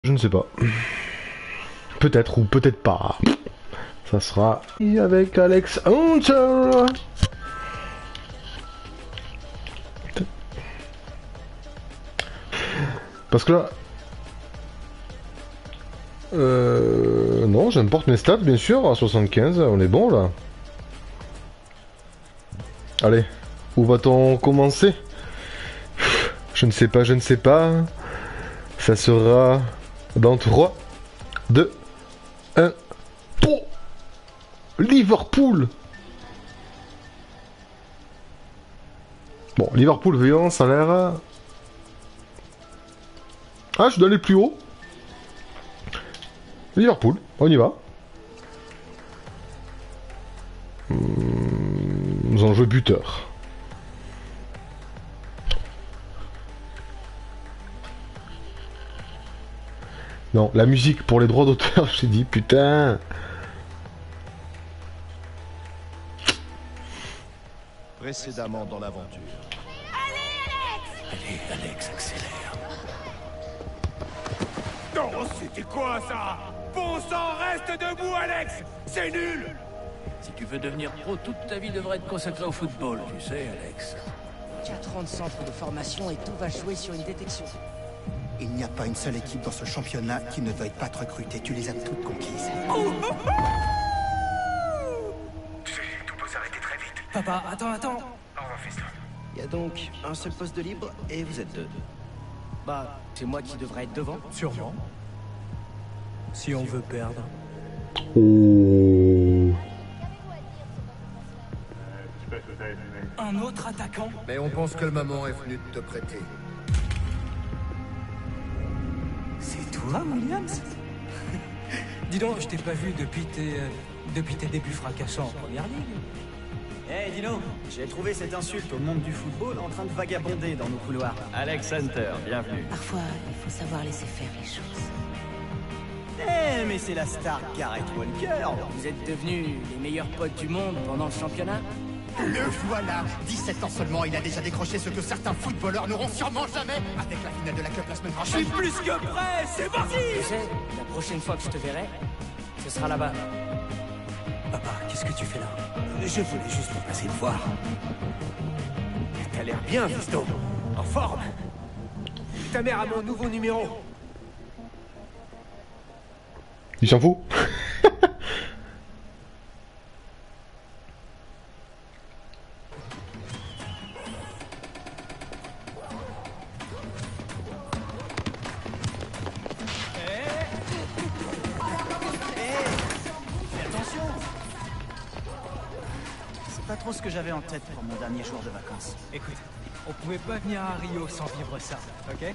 Je ne sais pas. Peut-être ou peut-être pas. Ça sera avec Alex Hunter. Parce que là... Non, j'importe mes stats, bien sûr, à 75, on est bon, là. Allez, où va-t-on commencer? Je ne sais pas, je ne sais pas. Ça sera dans 3, 2, 1... Oh, Liverpool. Bon, Liverpool, voyons, ça a l'air... Ah, je dois aller plus haut. Liverpool, on y va. Nous allons jouer buteur. Non, la musique pour les droits d'auteur, j'ai dit putain. Précédemment dans l'aventure. Allez, Alex, accélère. Non, c'était quoi ça? Bon sang, reste debout, Alex! C'est nul! Si tu veux devenir pro, toute ta vie devrait être consacrée au football, tu sais, Alex. Tu as 30 centres de formation et tout va jouer sur une détection. Il n'y a pas une seule équipe dans ce championnat qui ne veuille pas te recruter. Tu les as toutes conquises. Tout peut s'arrêter très vite. Papa, attends. Au revoir, fiston. Il y a donc un seul poste de libre et vous êtes deux. Bah, c'est moi qui devrais être devant. Sûrement. Si on veut perdre. Oh. Un autre attaquant? Mais on pense que le moment est venu de te prêter. C'est toi, Williams? Dis donc, je t'ai pas vu depuis tes débuts fracassants en première ligue. Hey Dino, j'ai trouvé cette insulte au monde du football en train de vagabonder dans nos couloirs. Alex Hunter, bienvenue. Parfois, il faut savoir laisser faire les choses. Eh mais c'est la star Gareth Walker. Vous êtes devenus les meilleurs potes du monde pendant le championnat? Le voilà. 17 ans seulement, il a déjà décroché ce que certains footballeurs n'auront sûrement jamais avec la finale de la Cup la semaine Je prochaine. suis plus que prêt, c'est parti! Tu sais, la prochaine fois que je te verrai, ce sera là-bas. Papa, qu'est-ce que tu fais là? Je voulais juste passer le voir. T'as l'air bien, fiston. En forme. Ta mère a mon nouveau numéro. Il s'en fout. Attention. C'est pas trop ce que j'avais en tête pour mon dernier jour de vacances. Écoute, on pouvait pas venir à Rio sans vivre ça, ok?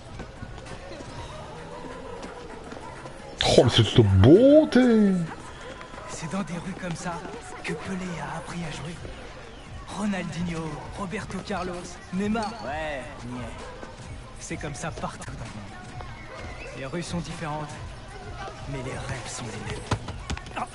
Oh, mais c'est toute beauté. C'est dans des rues comme ça que Pelé a appris à jouer. Ronaldinho, Roberto Carlos, Neymar. Ouais, niais. C'est comme ça partout dans le monde. Les rues sont différentes, mais les rêves sont les mêmes. Ah.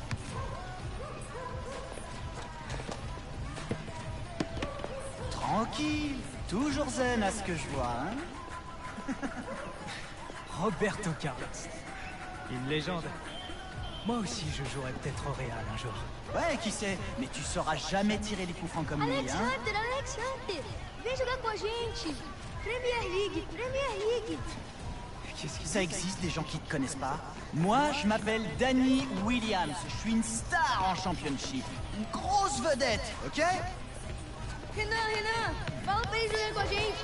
Tranquille, toujours zen à ce que je vois, hein. Roberto Carlos. Une légende. Moi aussi, je jouerais peut-être au Real un jour. Ouais, qui sait, mais tu sauras jamais tirer les coups francs comme lui, Alex hein. Hunter, Alex Hunter, vem jogar com a gente. Premier League, Premier League. Qu'est-ce que ça existe des gens qui te connaissent pas? Moi, je m'appelle Danny Williams. Je suis une star en championship. Une grosse vedette, ok? Renan, fala pra ele jogar com a gente.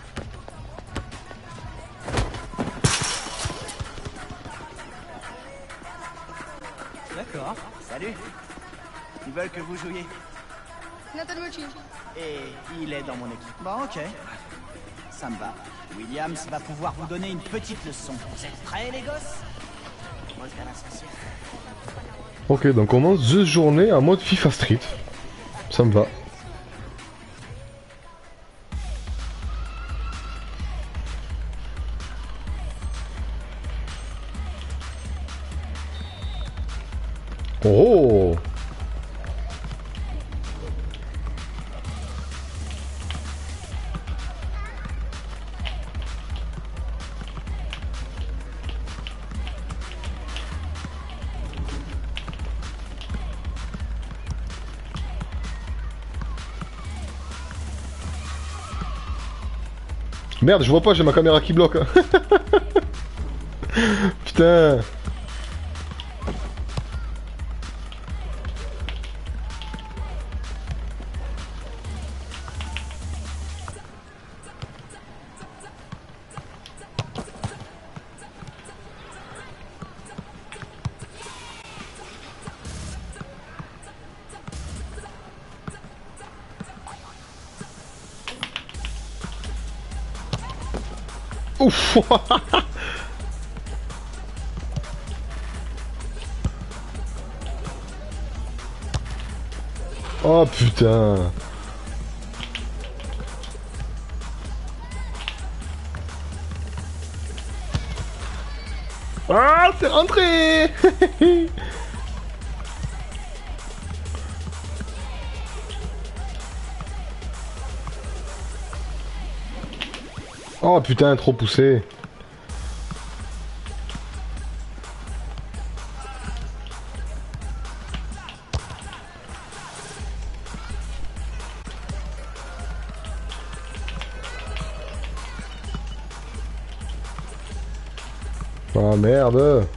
D'accord. Salut. Ils veulent que vous jouiez. Renan tá no meu time. Et il est dans mon équipe. Bon, ok. Ça me va. Williams va pouvoir vous donner une petite leçon. Vous êtes prêts, les gosses? Ok, donc on commence The journée en mode FIFA Street. Ça me va. Oh! Merde, je vois pas, j'ai ma caméra qui bloque. Putain. Ouf. Oh putain. Ah, c'est rentré. Oh putain, trop poussé. Ah merde.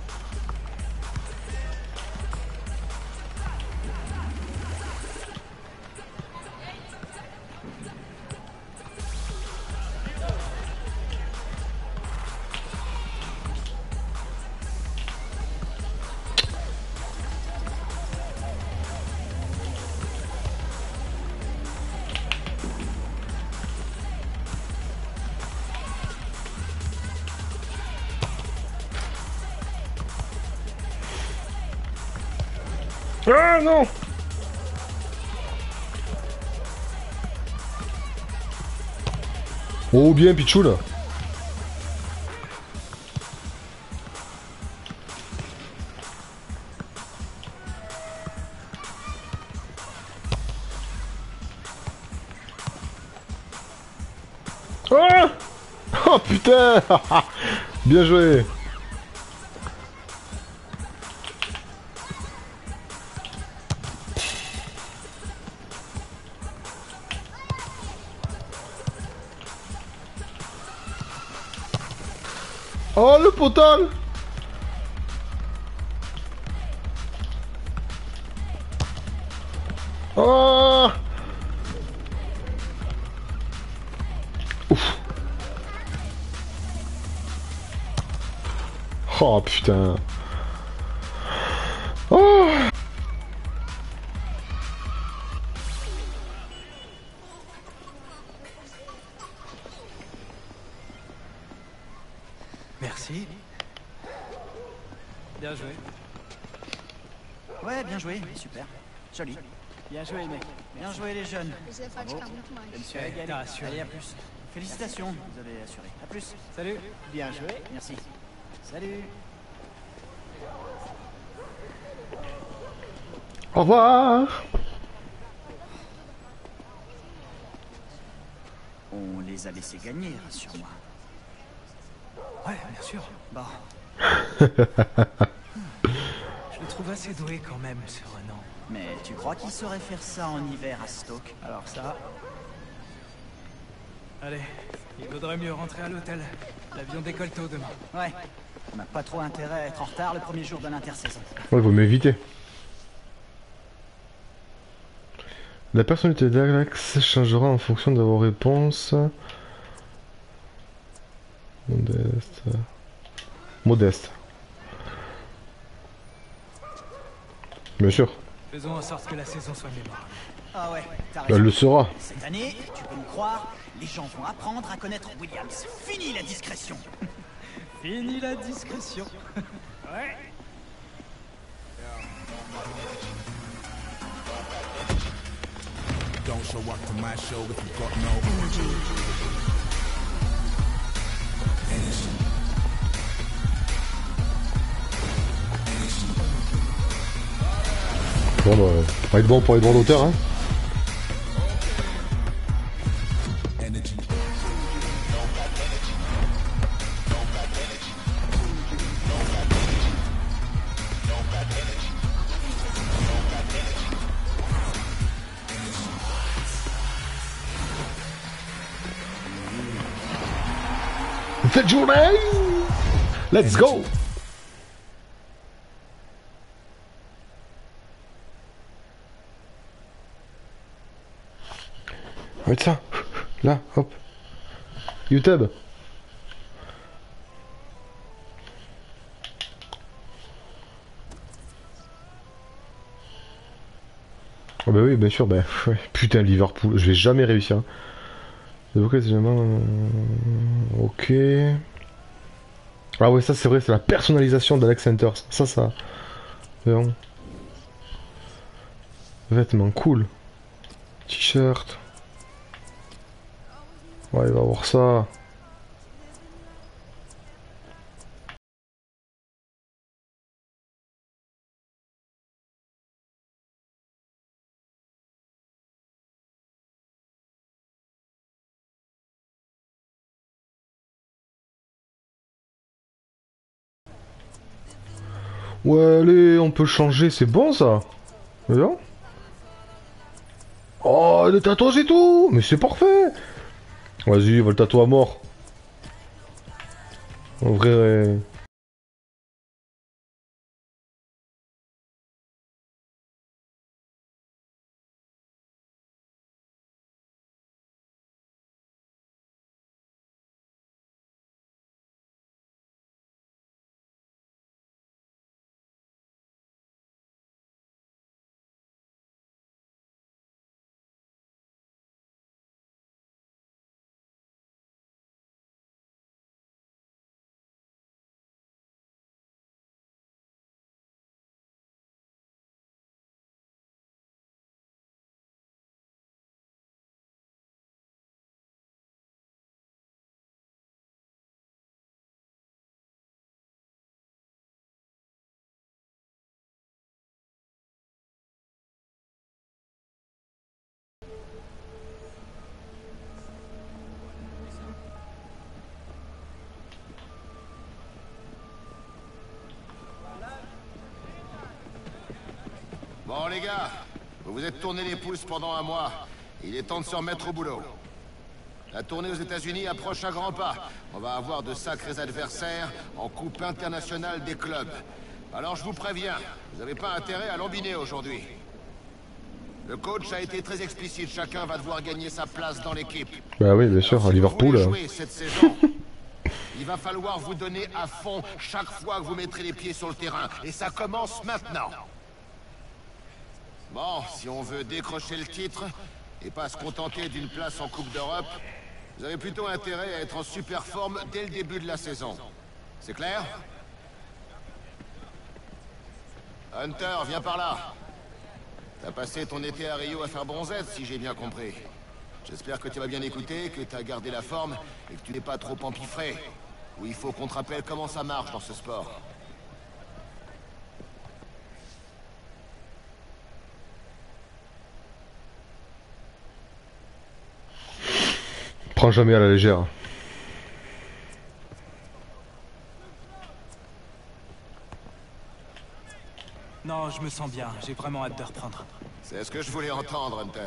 Ah non. Oh bien Pichou là. Ah. Oh putain. Bien joué. Oh le potal. Oh. Ouf. Oh putain. Oh. Merci. Bien joué. Ouais, bien joué, super. Joli. Bien joué, mec. Bien joué, les jeunes. Precisa praticar muito mais. Je me suis régalé. T'as assuré. Allez, à plus. Félicitations, vous avez assuré. À plus. Salut. Bien joué. Merci. Salut. Au revoir. On les a laissés gagner, rassure-moi. Ouais, bien sûr. Bon, Je le trouve assez doué quand même, ce Renan. mais tu crois qu'ils sauraient faire ça en hiver à Stoke? Alors ça... Allez, il vaudrait mieux rentrer à l'hôtel. L'avion décolle tôt demain. Ouais. On n'a pas trop intérêt à être en retard le premier jour de l'intersaison. Ouais, vous m'évitez. La personnalité d'Alex changera en fonction de vos réponses. Modeste. Modeste. Bien sûr. Faisons en sorte que la saison soit mémorable. Ah ouais, t'as raison. Elle le sera. Cette année, tu peux me croire, les gens vont apprendre à connaître Williams. Fini la discrétion. Fini la discrétion. Ouais. Don't show up to my show if you got no Bon bah, on va être bon pour les droits d'auteur hein. Cette journée. Let's go. On va mettre ça. Là, hop. YouTube. Oh bah oui, bien sûr, bah ouais. Putain, Liverpool, je vais jamais réussir. Ok. Ah ouais, ça c'est vrai, c'est la personnalisation d'Alex Center. Ça. Bon. Vêtements, cool. T-shirt. Ouais, il va avoir ça. Ouais, allez, on peut changer, c'est bon ça. Bien. Oh, le tatouage et tout. Mais c'est parfait. Vas-y, va le tatouer à mort. En vrai... Bon les gars, vous vous êtes tourné les pouces pendant un mois. Il est temps de se remettre au boulot. La tournée aux États-Unis approche à grands pas. On va avoir de sacrés adversaires en Coupe internationale des clubs. Alors je vous préviens, vous n'avez pas intérêt à lambiner aujourd'hui. Le coach a été très explicite, chacun va devoir gagner sa place dans l'équipe. Bah oui, bien sûr, à Liverpool. Si vous voulez jouer cette saison, il va falloir vous donner à fond chaque fois que vous mettrez les pieds sur le terrain. Et ça commence maintenant. Bon, si on veut décrocher le titre et pas se contenter d'une place en Coupe d'Europe, vous avez plutôt intérêt à être en super forme dès le début de la saison. C'est clair? Hunter, viens par là. T'as passé ton été à Rio à faire bronzette, si j'ai bien compris. J'espère que tu vas bien écouter, que t'as gardé la forme et que tu n'es pas trop empiffré. Ou il faut qu'on te rappelle comment ça marche dans ce sport. Prends jamais à la légère. Non, je me sens bien. J'ai vraiment hâte de reprendre. C'est ce que je voulais entendre, Hunter.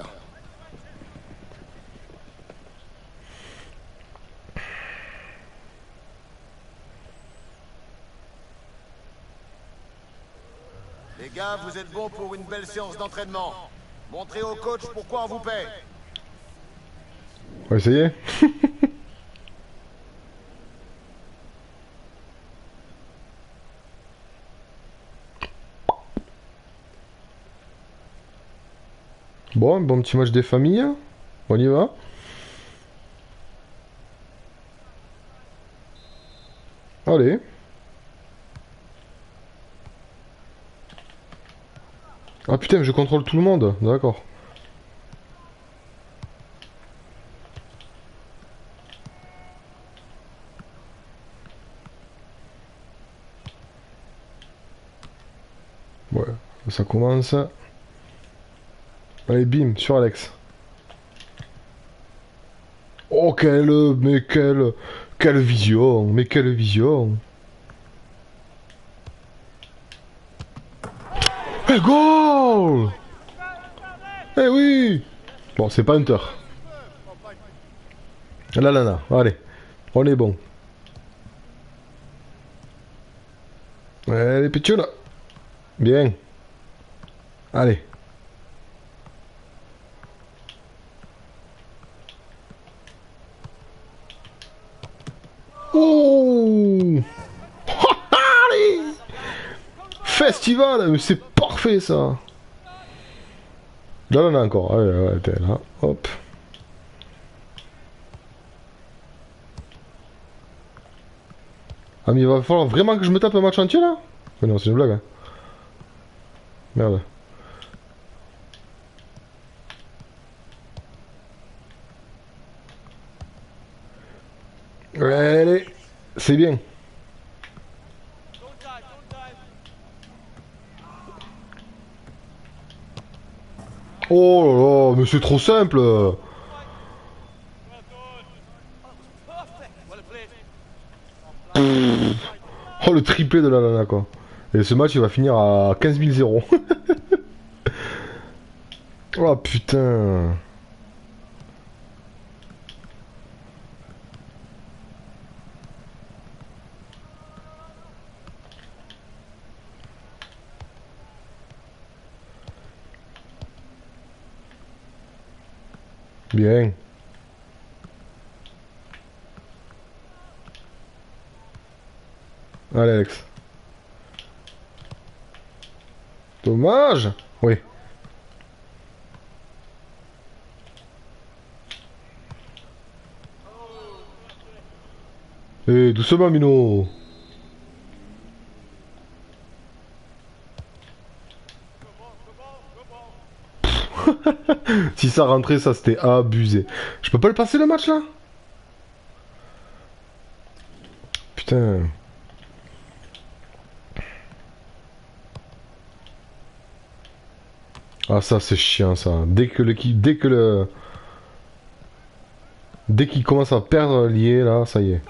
Les gars, vous êtes bons pour une belle séance d'entraînement. Montrez au coach pourquoi on vous paie. On va essayer. Bon, un bon petit match des familles. On y va. Allez. Ah putain, mais je contrôle tout le monde. D'accord. Ouais, ça commence. Allez, bim, sur Alex. Oh, quelle vision, mais quelle vision. Eh, goal! Eh oui! Bon, c'est pas Hunter. La lana, allez, on est bon. Allez, Pichula. Bien. Allez. Oh. Allez. Festival, mais c'est parfait ça. Là, on en a encore. Allez, ouais, t'es là. Hop. Ah, mais il va falloir vraiment que je me tape un match entier là? Mais non, c'est une blague. Hein. Merde. Allez, c'est bien. Oh là là, mais c'est trop simple. Oh, le triplé de la Lana quoi. Et ce match il va finir à 15 000-0. Oh putain. Bien. Allez Alex. Dommage. Oui. Eh, doucement Mino. Si ça rentrait, ça c'était abusé. Je peux pas le passer le match là? Putain. Ah ça c'est chiant ça. Dès qu'il commence à perdre lié là, ça y est.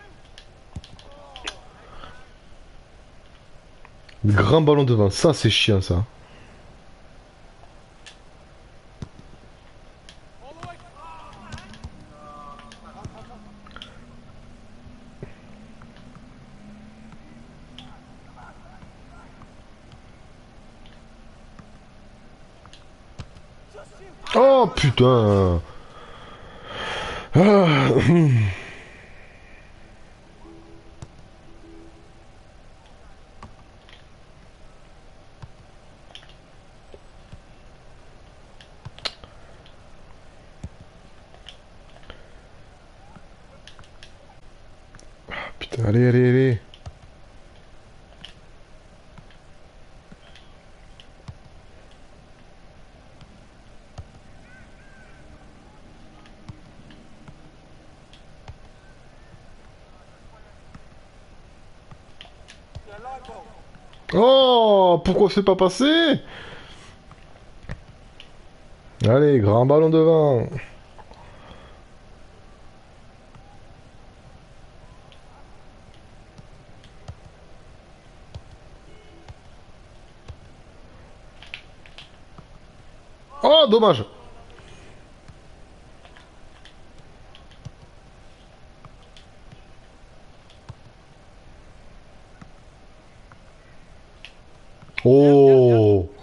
Grand ballon devant, ça c'est chiant ça. Oh putain. Ah. Putain, allez, allez, allez. Oh, pourquoi c'est pas passé? Allez, grand ballon devant. Oh, dommage. Oh.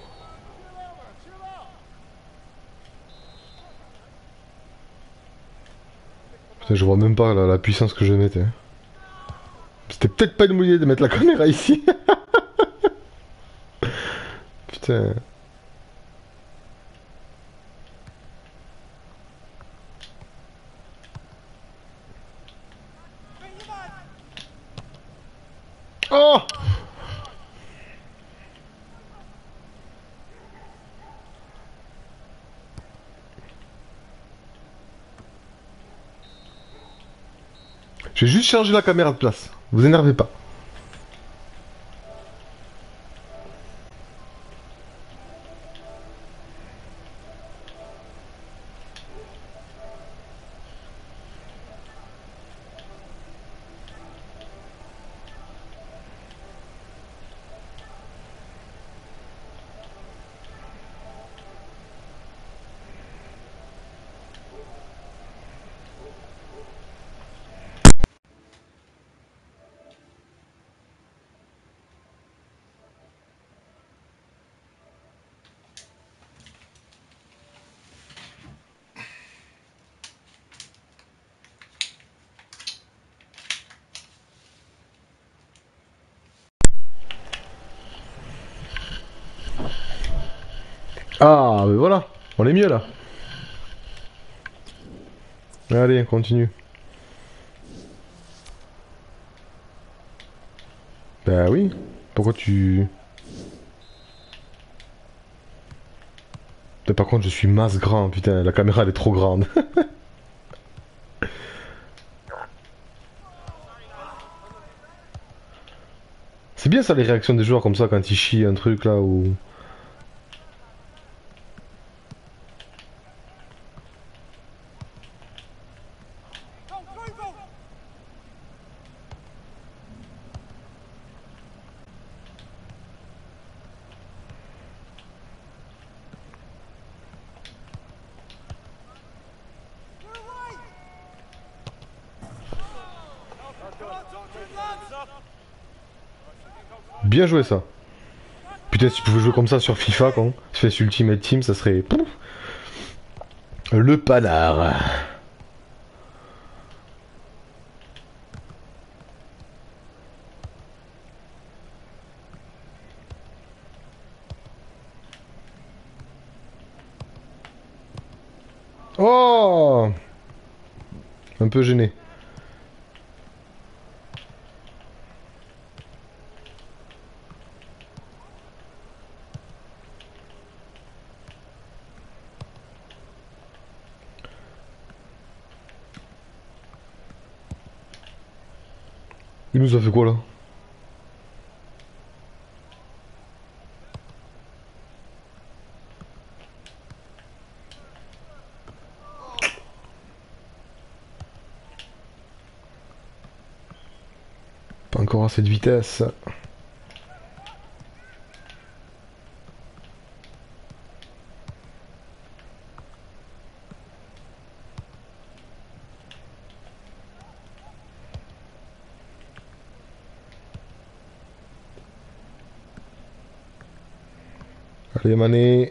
Putain, je vois même pas la puissance que je mettais. C'était peut-être pas une bonne idée de mettre la caméra ici. Putain. Oh. J'ai juste changé la caméra de place. Vous énervez pas. Ah, mais voilà, on est mieux là. Allez, on continue. Bah oui, pourquoi tu... Mais par contre, je suis masse grand, putain, la caméra elle est trop grande. C'est bien ça les réactions des joueurs comme ça quand ils chient un truc là ou... Bien joué ça. Putain, si tu pouvais jouer comme ça sur FIFA, quand tu fais Ultimate Team, ça serait... Pouf. Le panard. Oh, un peu gêné. Il nous a fait quoi là? Pas encore à cette vitesse. Allez, Mané.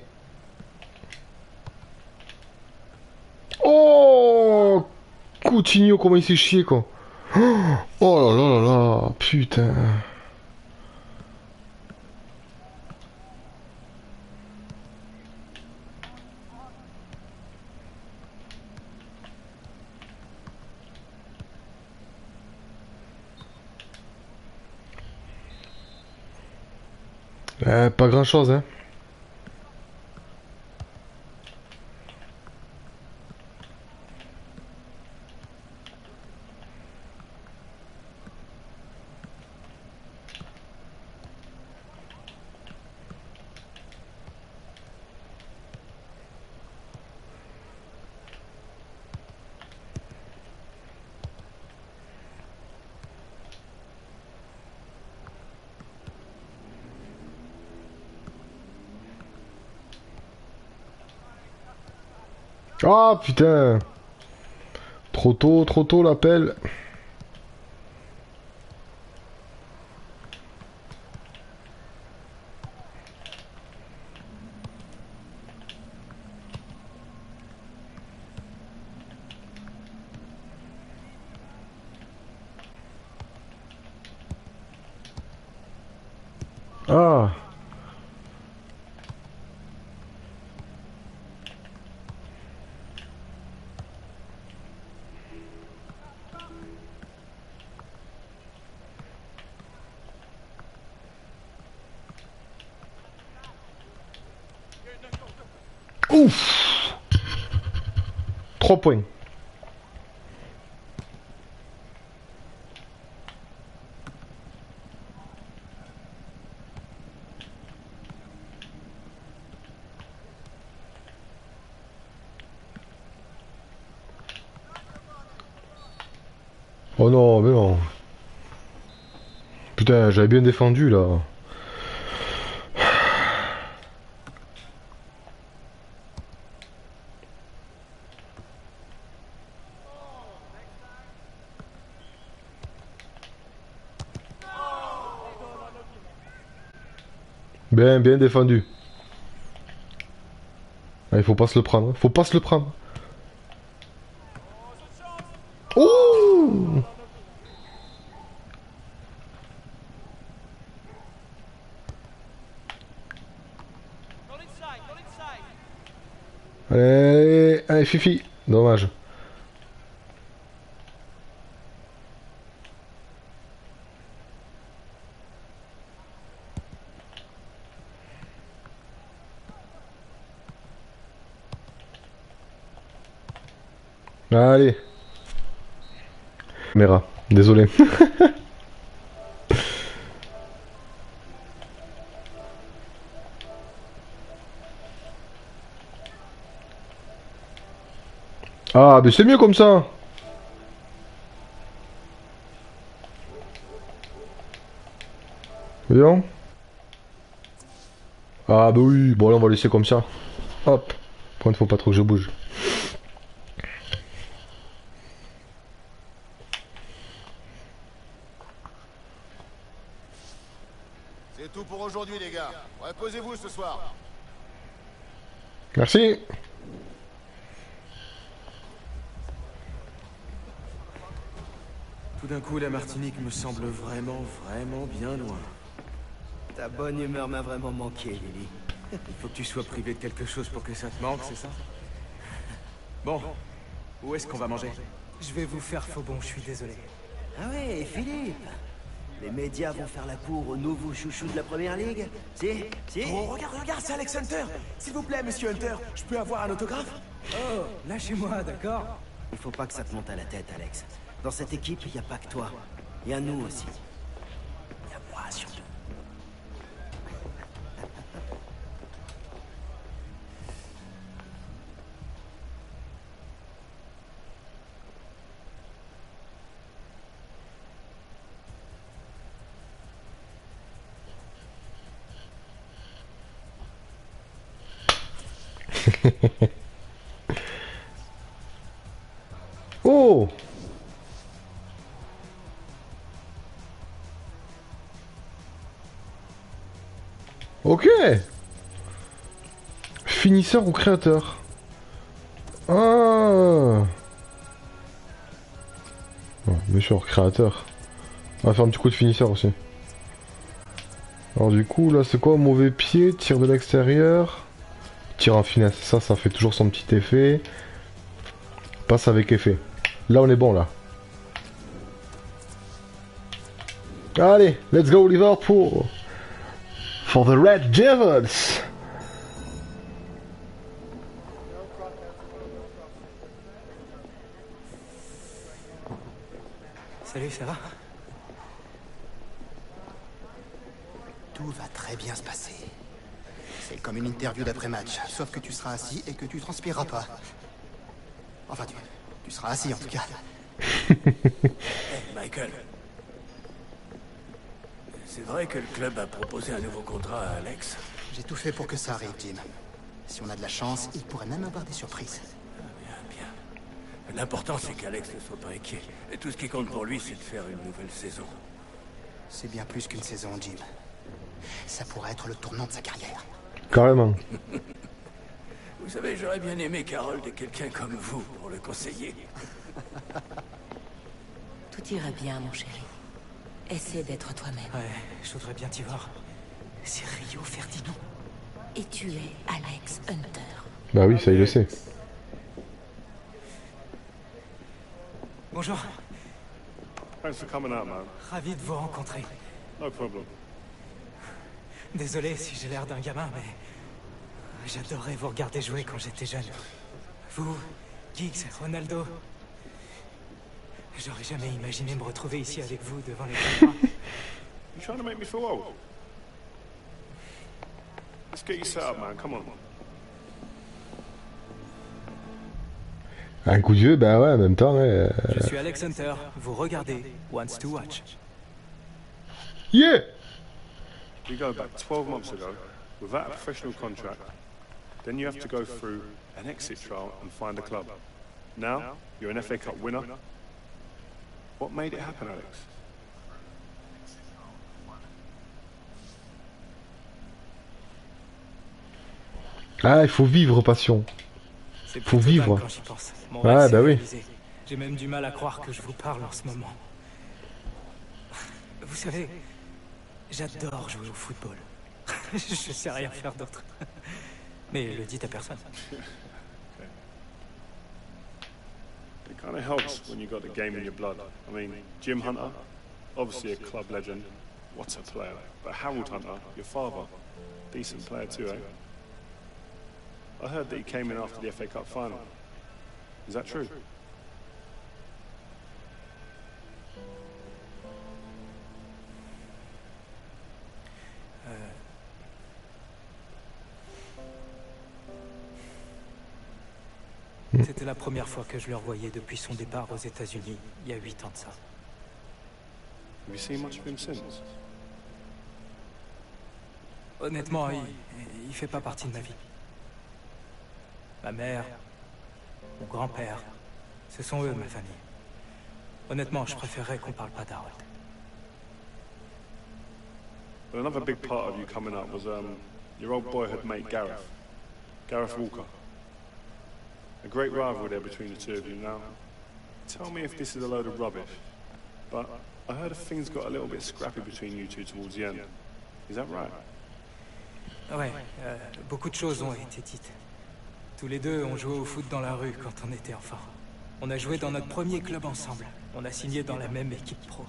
Oh, Coutinho, comment il s'est chié quoi. Oh là là là là, putain. Pas grand chose, hein. Ah putain. Trop tôt l'appel. Ah. Ouf. 3 points. Oh non, mais non. Putain, j'avais bien défendu là. Bien défendu. Ah, il faut pas se le prendre. Faut pas se le prendre. Oh. Allez, allez, Fifi. Dommage. Allez. Caméra, désolé. Ah, mais c'est mieux comme ça. Bien. Ah bah oui, bon là on va laisser comme ça. Hop. Par contre faut pas trop que je bouge. C'est tout pour aujourd'hui, les gars. Reposez-vous ce soir. Merci. Tout d'un coup, la Martinique me semble vraiment bien loin. Ta bonne humeur m'a vraiment manqué, Lily. Il faut que tu sois privé de quelque chose pour que ça te manque, c'est ça? Bon, où est-ce qu'on va manger? Je vais vous faire faux bon, je suis désolé. Ah ouais, Philippe. Les médias vont faire la cour au nouveau chouchou de la première ligue. Si. Oh, regarde, c'est Alex Hunter. S'il vous plaît, monsieur Hunter, je peux avoir un autographe? Oh, lâchez-moi, d'accord? Il faut pas que ça te monte à la tête, Alex. Dans cette équipe, il n'y a pas que toi. Il y a nous aussi. Il y a moi, surtout. Oh. Ok. Finisseur ou créateur? Ah. Ouais, bien sûr, créateur. On va faire un petit coup de finisseur aussi. Alors du coup, là c'est quoi? Mauvais pied, tir de l'extérieur. Tir en finesse, ça fait toujours son petit effet. Passe avec effet. Là on est bon là. Allez, let's go Liverpool. For the Red Devils. Salut, ça va? Tout va très bien se passer. C'est comme une interview d'après-match, sauf que tu seras assis et que tu transpireras pas. Enfin, tu seras assis en tout cas. Hey, Michael. C'est vrai que le club a proposé un nouveau contrat à Alex? J'ai tout fait pour que ça arrive, Jim. Si on a de la chance, il pourrait même avoir des surprises. Bien. L'important, c'est qu'Alex ne soit pas inquiet. Et tout ce qui compte pour lui, c'est de faire une nouvelle saison. C'est bien plus qu'une saison, Jim. Ça pourrait être le tournant de sa carrière. Carrément. Vous savez, j'aurais bien aimé Carole de quelqu'un comme vous pour le conseiller. Tout ira bien, mon chéri. Essaie d'être toi-même. Ouais, je voudrais bien t'y voir. C'est Rio Ferdinand. Et tu es Alex Hunter. Bah oui, ça il le sait. Bonjour. Thanks for coming out, man. Ravi de vous rencontrer. No problem. Désolé si j'ai l'air d'un gamin, mais... j'adorais vous regarder jouer quand j'étais jeune. Vous, Giggs, Ronaldo... J'aurais jamais imaginé me retrouver ici avec vous devant les caméras. You trying to make me feel old? Let's get you set up, man. Come on. Un coup de vieux, bah ouais, en même temps, ouais. Je suis Alex Hunter. Vous regardez Wants to Watch. Yeah! You go back 12 months ago without a professional contract. Then you have to go through an exit trial and find a club. Now, you're an FA Cup winner. What made it happen, Alex? Ah, il faut vivre, passion. Faut vivre. Quand j'y pense. Mon Ouais, rêve s'est bah oui. réalisé. J'ai même du mal à croire que je vous parle en ce moment. Vous savez, j'adore jouer au football. Je sais rien faire d'autre. Mais le dites à personne. It kind of helps when you got the game in your blood. I mean, Jim Hunter, obviously a club legend. What a player. But Harold Hunter, your father, decent player too, eh? I heard that he came in after the FA Cup final. Is that true? C'était la première fois que je le revoyais depuis son départ aux États-Unis, il y a 8 ans de ça. Have you seen much of him since? Honnêtement, il fait pas partie de ma vie. Ma mère, mon grand-père, ce sont eux ma famille. Honnêtement, je préférerais qu'on parle pas d'Harold. But another big part of you coming up was your old boyhood mate Gareth Walker. A great rivalry there between the two of you. Now, tell me if this is a load of rubbish, but I heard things got a little bit scrappy between you two towards the end. Is that right? Ouais, beaucoup de choses ont été dites. Tous les deux, on jouait au foot dans la rue quand on était enfants. On a joué dans notre premier club ensemble. On a signé dans la même équipe pro.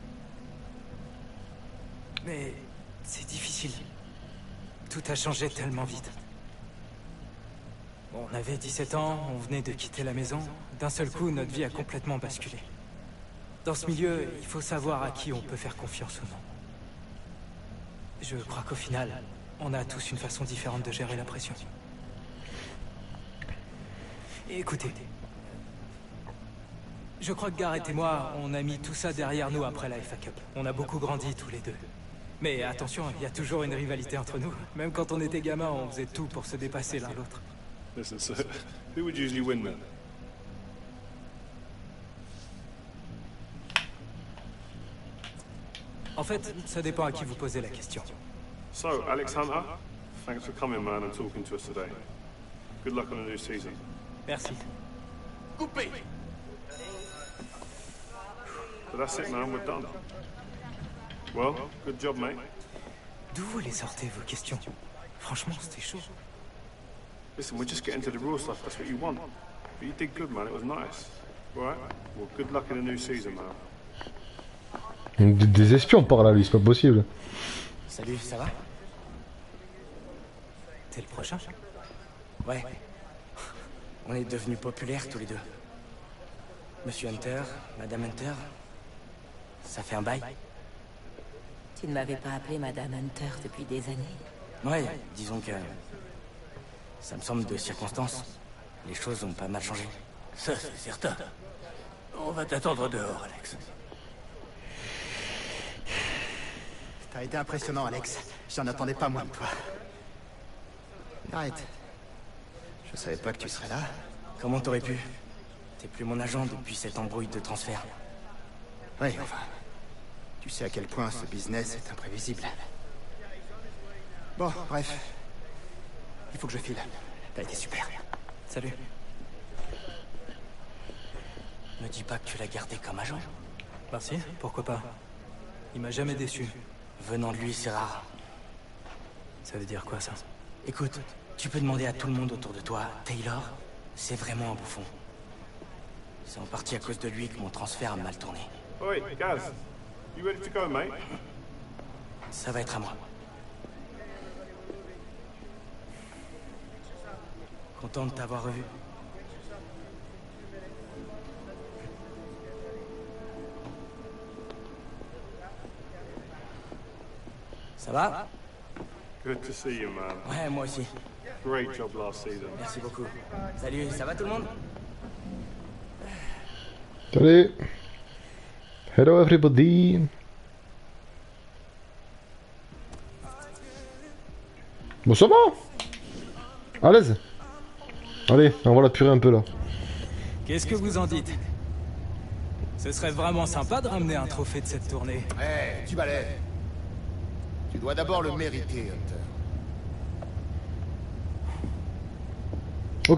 Mais c'est difficile. Tout a changé tellement vite. On avait 17 ans, on venait de quitter la maison. D'un seul coup, notre vie a complètement basculé. Dans ce milieu, il faut savoir à qui on peut faire confiance ou non. Je crois qu'au final, on a tous une façon différente de gérer la pression. Écoutez, je crois que Gareth et moi, on a mis tout ça derrière nous après la FA Cup. On a beaucoup grandi tous les deux. Mais attention, il y a toujours une rivalité entre nous. Même quand on était gamin, on faisait tout pour se dépasser l'un l'autre. Listen, so who would usually win then? En fait, ça dépend à qui vous posez la question. So, Alex Hunter, thanks for coming, man, and talking to us today. Good luck on the new season. Merci. Coupé. So that's it, man. We're done. Well, good job, mate. D'où vous les sortez, vos questions? Franchement, c'était chaud. Listen, we're just getting to the real stuff. That's what you want. But you did good, man. It was nice. All right? Well, good luck in the new season, man. Des espions par là, lui, c'est pas possible. Salut, ça va? T'es le prochain? Ouais. On est devenus populaires tous les deux. Monsieur Hunter, Madame Hunter. Ça fait un bail. Tu ne m'avais pas appelé Madame Hunter depuis des années. Ouais, disons que... ça me semble de circonstance. Les choses ont pas mal changé. Ça, c'est certain. On va t'attendre dehors, Alex. T'as été impressionnant, Alex. J'en attendais pas moins de toi. Arrête. Je savais pas que tu serais là. Comment t'aurais pu? T'es plus mon agent depuis cette embrouille de transfert. Oui, enfin... tu sais à quel point ce business est imprévisible. Bon, bref. Il faut que je file. T'as été super. Salut. Me dis pas que tu l'as gardé comme agent. Bah si, pourquoi pas. Il m'a jamais déçu. Venant de lui, c'est rare. Ça veut dire quoi, ça? Écoute, tu peux demander à tout le monde autour de toi. Taylor, c'est vraiment un bouffon. C'est en partie à cause de lui que mon transfert a mal tourné. Oh, wait, Gaz. You ready to go, mate? Ça va être à moi. Content de t'avoir revu. Ça va? Good to see you, man. Ouais, moi aussi. Great job last season. Merci beaucoup. Salut, ça va tout le monde? Salut. Hello everybody. Bon, ça va. À l'aise. Allez, on va la purer un peu là. Qu'est-ce que vous en dites? Ce serait vraiment sympa de ramener un trophée de cette tournée. Hé, tu balais. Tu dois d'abord le mériter, Hunter. Ok.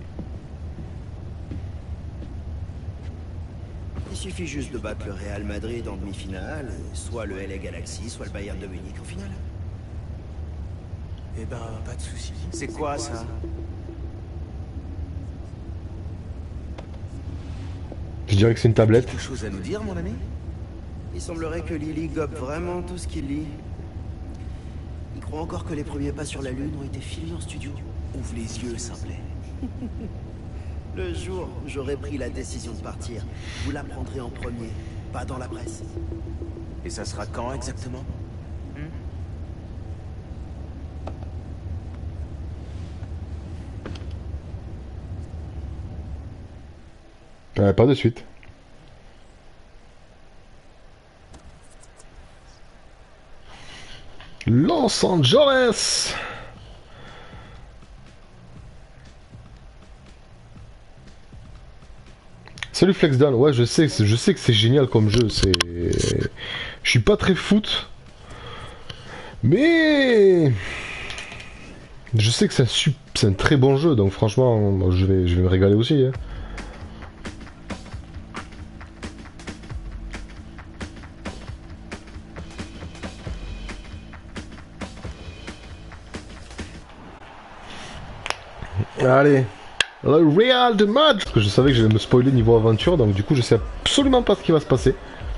Il suffit juste de battre le Real Madrid en demi-finale, soit le LA Galaxy, soit le Bayern de Munich en finale. Eh ben, pas de soucis. C'est quoi ça? Je dirais que c'est une tablette. Quelque chose à nous dire, mon ami? Il semblerait que Lily gobe vraiment tout ce qu'il lit. Il croit encore que les premiers pas sur la Lune ont été filmés en studio. Ouvre les yeux, Simplet. Le jour où j'aurai pris la décision de partir, vous l'apprendrez en premier, pas dans la presse. Et ça sera quand exactement? Pas de suite. Los Angeles. Salut Flexdown, ouais je sais que c'est génial comme jeu, je suis pas très foot, mais je sais que c'est un très bon jeu, donc franchement je vais me régaler aussi. Hein. Allez. Le Real de Madrid. Parce que je savais que j'allais me spoiler niveau aventure, donc du coup je sais absolument pas ce qui va se passer.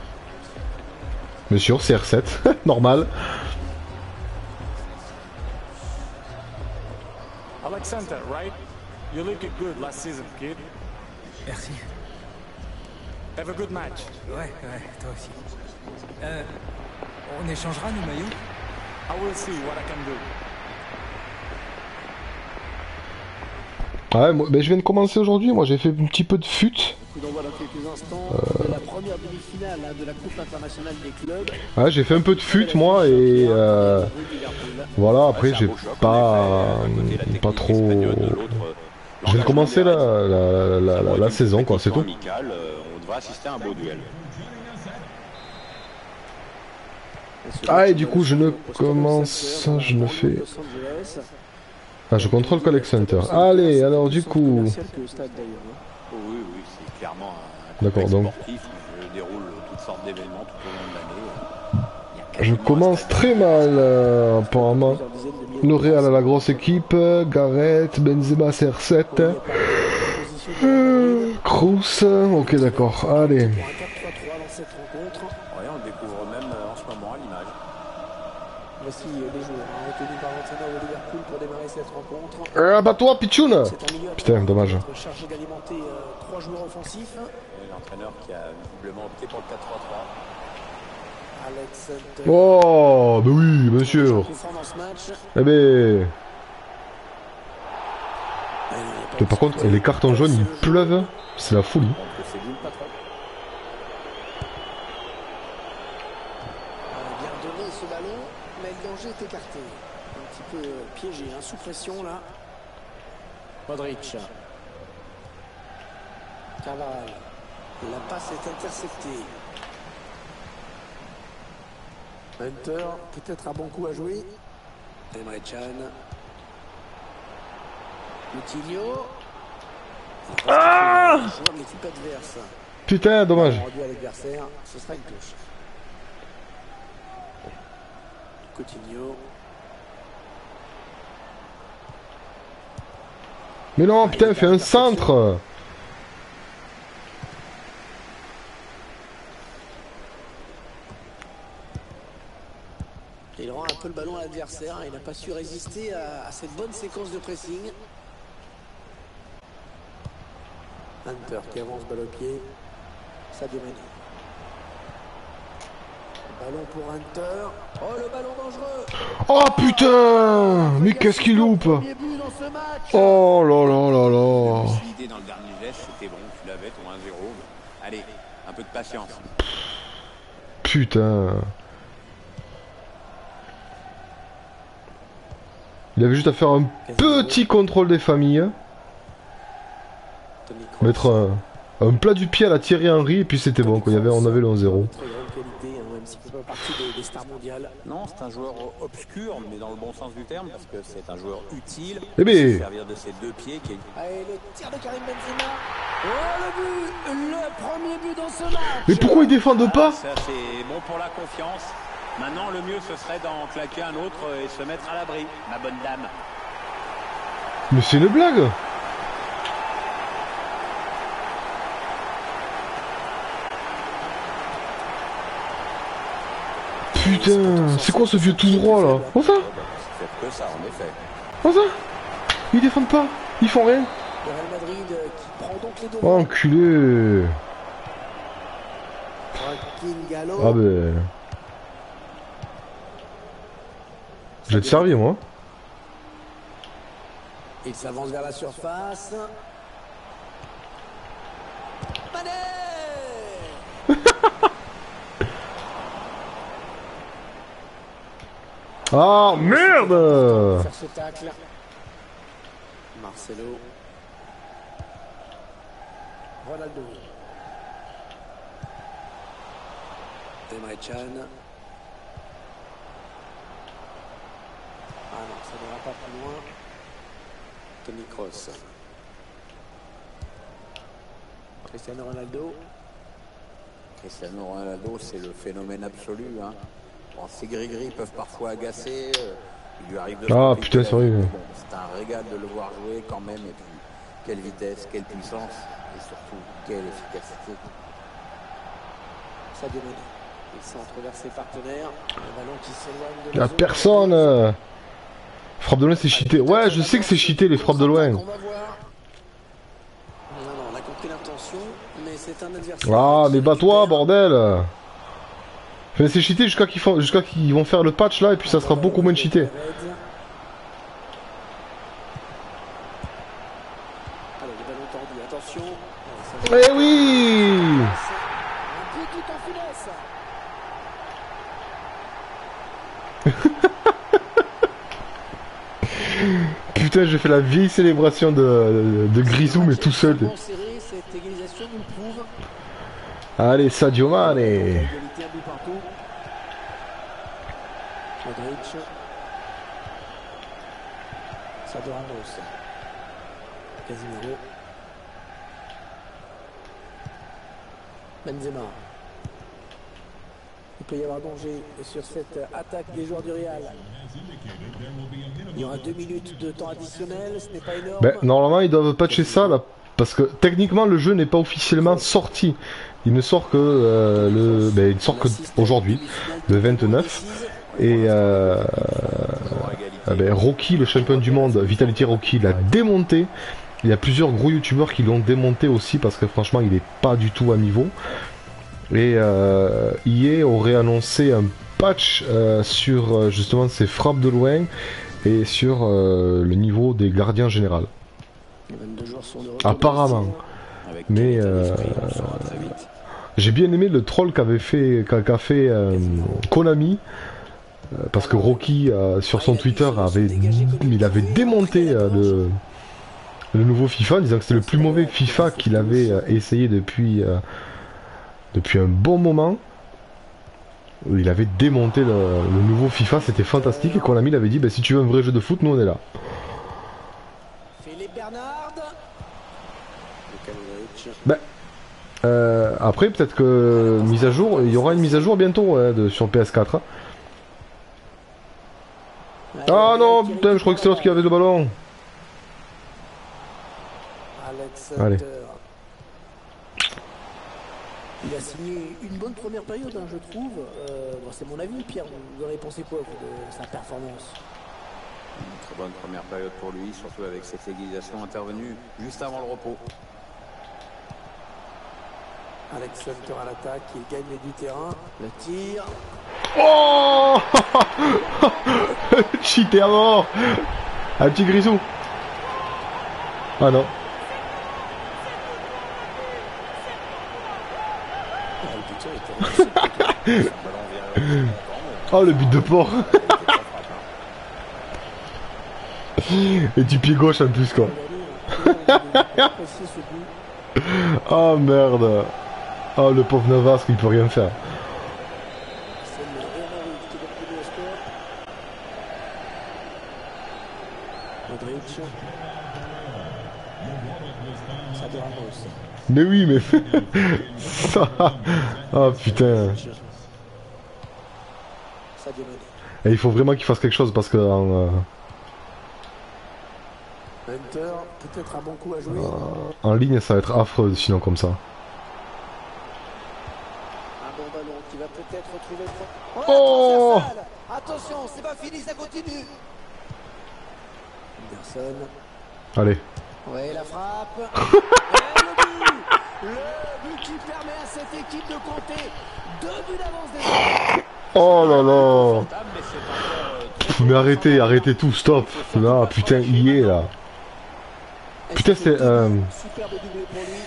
Bien sûr, CR7, normal. Alexander, right? You looked good last season, kid. Merci. Have a good match. Ouais, toi aussi. On échangera nos maillots? I will see what I can do. Ouais, moi, je viens de commencer aujourd'hui, moi j'ai fait un petit peu de fut. Ouais, j'ai fait un peu de fut moi et voilà, après j'ai pas trop... Je viens de commencer la saison quoi, c'est tout. Ah et du coup je ne commence... je ne fais... Ah, je contrôle Collect Center. Allez, alors du coup... D'accord, donc... Je commence très mal, apparemment. Le Real a la grosse équipe. Gareth, Benzema, CR7. Kroos. Ok, d'accord. Allez. Voici les joueurs retenus par l'entraîneur de Liverpool pour démarrer cette rencontre. Bah-toi, Pichoun. Putain, dommage. Chargé d'alimenter 3 joueurs offensifs. L'entraîneur qui a visiblement opté pour le 4-3-3. Oh, bah oui, bien sûr. Eh ben... Par contre, les cartons jaunes, ils pleuvent. C'est la folie. Est écarté, un petit peu piégé, hein, sous pression là. Modric. Carvajal. La passe est interceptée. Hunter, peut-être un bon coup à jouer. Emre Can. Coutinho. Ah, l'équipe adverse. putain, dommage. Rendu à l'adversaire, ce sera une touche. Coutinho. Mais non, putain, fais un centre. Il rend un peu le ballon à l'adversaire. Il n'a pas su résister à cette bonne séquence de pressing. Hunter qui avance balle au pied. Sadio Mané. Ballon pour Hunter. Oh, le ballon dangereux. Oh putain, mais qu'est-ce qu'il loupe. Oh là là là là. L'idée dans le dernier geste, c'était bon, tu l'avais, ton 1-0. Allez, un peu de patience. Putain. Il avait juste à faire un petit contrôle des familles. Mettre un plat du pied à la Thierry Henry et puis c'était bon, quoi. On avait le 1-0. Des stars mondiales. Non, c'est un joueur obscur, mais dans le bon sens du terme, parce que c'est un joueur utile. Eh ben... servir de ses deux pieds. Qui est... Allez, le tir de Karim Benzema. Oh, le but, le premier but dans ce match. Mais pourquoi ils défendent pas? Ça, c'est bon pour la confiance. Maintenant, le mieux, ce serait d'en claquer un autre et se mettre à l'abri, ma bonne dame. Mais c'est une blague. Putain, c'est quoi ce vieux tout droit là? Comment ça? C'est que ça, en effet. Comment ça? Ils défendent pas, ils font rien. Le Real Madrid qui prend donc les deux. Oh, enculé. Ah ben... Je vais te servir moi. Il s'avance vers la surface. Mané. Ah merde! Faire ce tacle. Marcelo. Ronaldo. Emre Can. Ah non, ça n'ira pas plus loin. Toni Kroos. Cristiano Ronaldo. Cristiano Ronaldo, c'est le phénomène absolu. Hein. Bon, ces gris-gris peuvent parfois agacer. Il lui arrive de... Ah putain, c'est vrai. Bon, c'est un régal de le voir jouer quand même. Et puis, quelle vitesse, quelle puissance. Et surtout, quelle efficacité. Sadio Mané. Il centre vers ses partenaires. Le ballon qui s'éloigne de Y'a personne. Frappe de loin, c'est cheaté. Ouais, je sais que c'est cheaté les frappes de loin. On a compris l'intention, mais c'est un adversaire. Ah, mais bats-toi, bordel. Enfin, c'est cheaté jusqu'à qu'ils vont faire le patch là, et puis ça sera beaucoup moins cheaté. Allez, le ballon tendu, attention. Eh oui! Un pied tout en finesse. Putain, j'ai fait la vieille célébration de Grisou, mais tout seul. Cette égalisation nous le prouve. Allez, Sadio Mané. Modric. Sadio Ramos. Casemiro. Benzema. Il peut y avoir danger sur cette attaque des joueurs du Real. Il y aura 2 minutes de temps additionnel, ce n'est pas énorme. Ben, normalement, ils doivent patcher ça là, parce que techniquement, le jeu n'est pas officiellement sorti. Il ne sort que il sort que aujourd'hui, le 29. Et Rocky, le champion du monde, Vitality Rocky, l'a démonté. Il y a plusieurs gros youtubeurs qui l'ont démonté aussi parce que franchement, il n'est pas du tout à niveau. Et EA aurait annoncé un patch sur justement ces frappes de loin et sur le niveau des gardiens général. Apparemment. Mais j'ai bien aimé le troll qu'a fait Konami. Parce que Rocky sur son Twitter avait démonté le nouveau FIFA en disant que c'était le plus mauvais FIFA qu'il avait essayé depuis un bon moment. Il avait démonté le nouveau FIFA, c'était fantastique, et Konami l'avait dit, bah, si tu veux un vrai jeu de foot, nous on est là. Philippe Bernard. Bah, après peut-être que mise à jour, il y aura une mise à jour bientôt sur PS4. Hein. Ah non, putain, je crois que c'est l'autre qui avait le ballon. Allez. Il a signé une bonne première période, hein, je trouve. Bon, c'est mon avis, Pierre. Vous en avez pensé quoi de sa performance? Une très bonne première période pour lui, surtout avec cette égalisation intervenue juste avant le repos. Alex Hunter à l'attaque, il gagne du terrain. Le tir. Oh cheaté à mort. Un petit Grisou. Ah non. Oh le but de porc. Et du pied gauche en plus quoi. Oh merde. Oh le pauvre Navas il peut rien faire. Mais oui mais ça. Oh putain. Et il faut vraiment qu'il fasse quelque chose parce que Hunter, peut-être un bon coup à jouer. en ligne ça va être affreux sinon comme ça. Un bon ballon qui va peut-être retrouver le fond. Oh, attention, c'est pas fini, ça continue. Anderson. allez. Ouais, la frappe. Et le but qui permet à cette équipe de compter 2 buts d'avance déjà. Oh là là. Mais arrêtez, arrêtez tout, stop. Là, putain, il y est là. Putain, c'est Superbe doublé pour lui.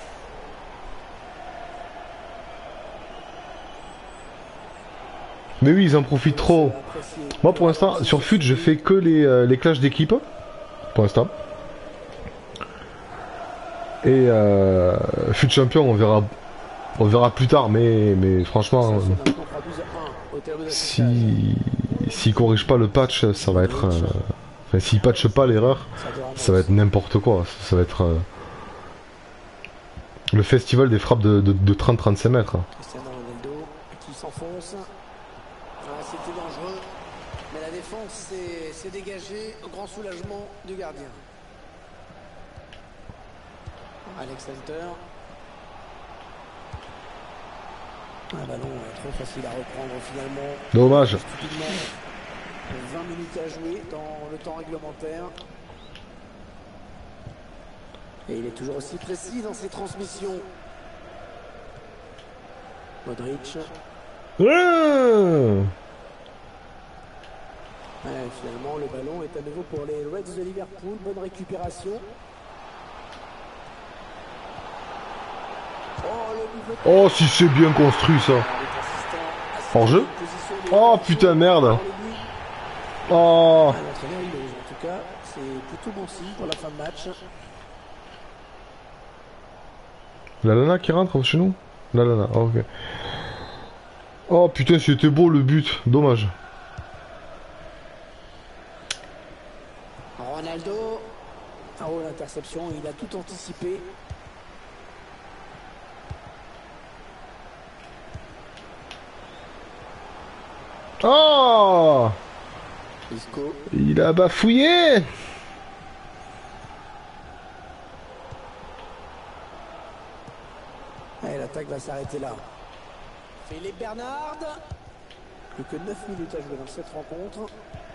Mais oui, ils en profitent trop. Moi, pour l'instant, sur FUT, je fais que les clashs d'équipe. Pour l'instant. Et FUT champion, on verra plus tard. Mais franchement, s'ils corrigent pas le patch, ça va être. Enfin, s'ils patchent pas l'erreur, ça va être n'importe quoi. Ça va être le festival des frappes de 30-35 mètres. Cristiano Ronaldo qui s'enfonce. C'était dangereux, mais la défense s'est dégagée au grand soulagement du gardien. Alex Hunter. Un ballon trop facile à reprendre finalement. Dommage. Stupidement. 20 minutes à jouer dans le temps réglementaire. Et il est toujours aussi précis dans ses transmissions. Modric. Finalement, le ballon est à nouveau pour les Reds de Liverpool. Bonne récupération. Oh, si c'est bien construit ça. Hors jeu. Oh putain, merde. Oh. L'entraîneur il ose. En tout cas, c'est plutôt bon signe pour la fin de match. La Lana qui rentre chez nous. La Lana, oh, ok. Oh putain, c'était beau le but. Dommage. Ronaldo. Oh, l'interception, il a tout anticipé. Oh, Isco. il a bafouillé. Allez, l'attaque va s'arrêter là. Philippe Bernard. Plus que 9 minutes à jouer dans cette rencontre.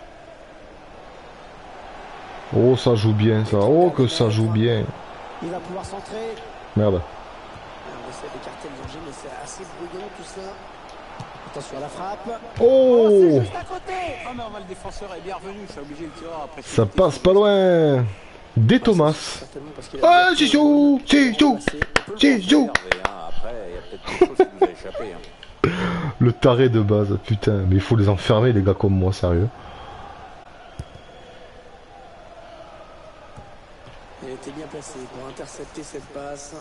Oh, ça joue bien ça. Oh, que ça joue bien. Il va pouvoir centrer. Merde. On essaie d'écarter le danger, mais c'est assez brouillon tout ça. Attention à la frappe. Oh, c'est juste à côté. Ah mais le défenseur est bien revenu, je suis obligé de tirer après. ça passe pas loin. Des Thomas. Ah, c'est chaud. C'est chaud. C'est chaud. Après, il y a peut-être quelque chose qui nous a échappé. Le taré de base, putain. Mais il faut les enfermer, les gars comme moi, sérieux. Il était bien placé pour intercepter cette passe.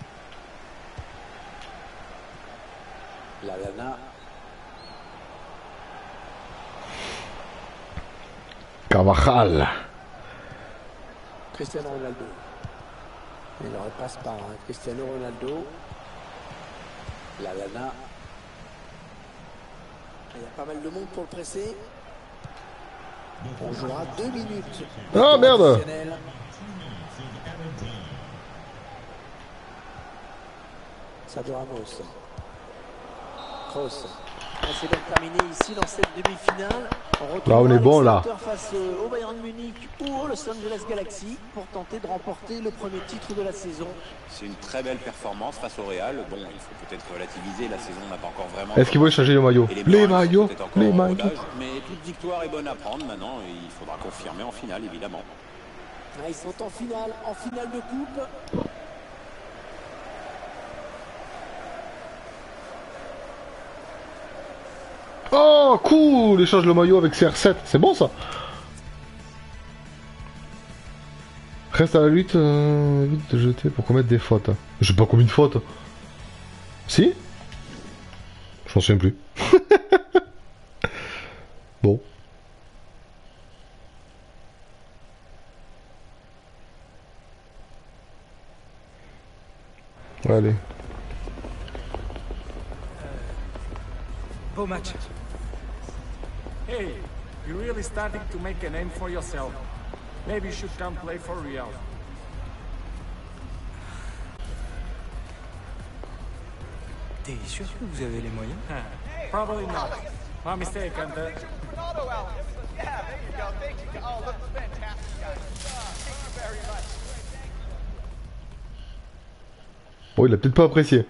La Lana. Carvajal. Cristiano Ronaldo. Il ne repasse pas. Cristiano Ronaldo. La Lana. Il y a pas mal de monde pour le presser. On jouera 2 minutes. Ah merde. Sadio Ramos. Kroos. C'est donc terminé ici dans cette demi-finale. Là on est bon là. Face au Bayern Munich ou au Los Angeles Galaxy pour tenter de remporter le premier titre de la saison. C'est une très belle performance face au Real. Bon, il faut peut-être relativiser, la saison n'a pas encore vraiment... Est-ce qu'il faut changer le maillot? Les maillots, les maillots. Mais toute victoire est bonne à prendre maintenant et il faudra confirmer en finale évidemment. Ils sont en finale de coupe. Oh cool, échange le maillot avec CR7, c'est bon ça. Reste à la lutte, vite de jeter pour commettre des fautes. Je sais pas combien de fautes. Si? Je m'en souviens plus. Bon. Allez. Beau match. Hey, you're really starting to make a name for yourself. Maybe you should come play for Real. T'es sûr que vous avez les moyens? Probably not. My mistake, Hunter. Ronaldo out. Yeah, there you go. Thank you. Oh, look, fantastic, guys. Thank you very much. Bon, il a peut-être pas apprécié.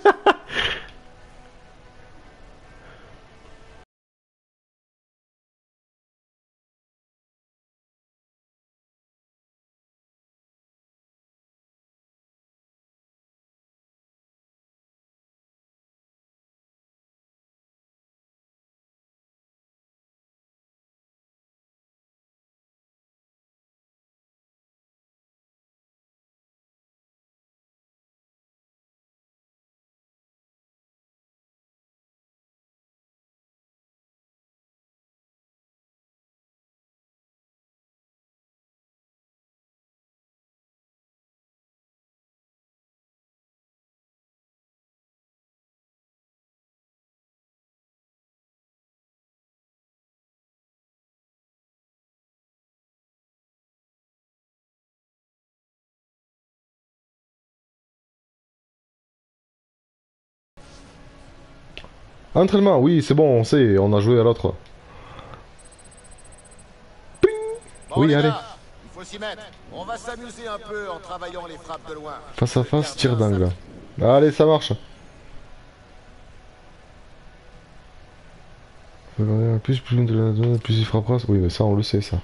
Entraînement, oui, c'est bon, on sait, on a joué à l'autre. Bon, Oui, les allez. gars, il faut s'y mettre. On va s'amuser un peu en travaillant les frappes de loin. Face à face, tir d'angle. Allez, ça marche. Plus de la zone, plus il frappera. Oui, mais ça, on le sait, ça.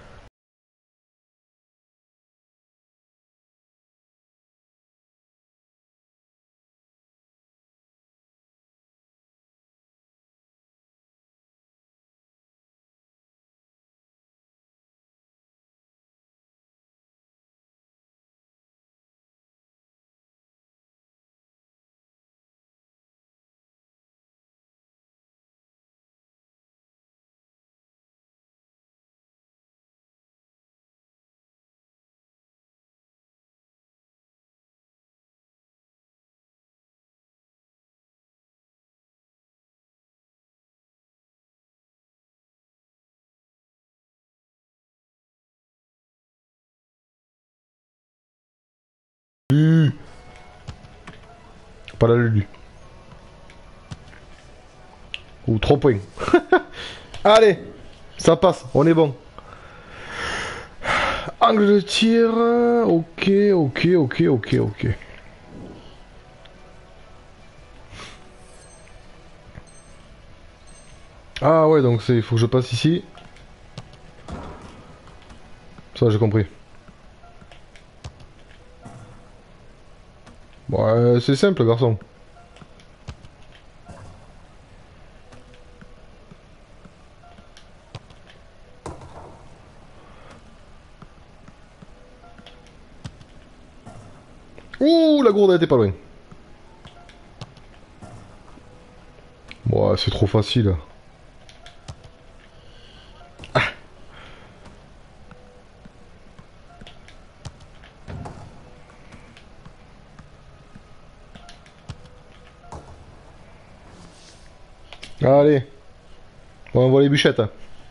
Pas la Lulu. Ou 3 points. Allez, ça passe, on est bon. Angle de tir. Ok. Ah ouais, donc il faut que je passe ici. Ça, j'ai compris. Ouais, c'est simple, garçon. Ouh, la gourde était pas loin. Ouais, c'est trop facile. Allez, on envoie les bûchettes.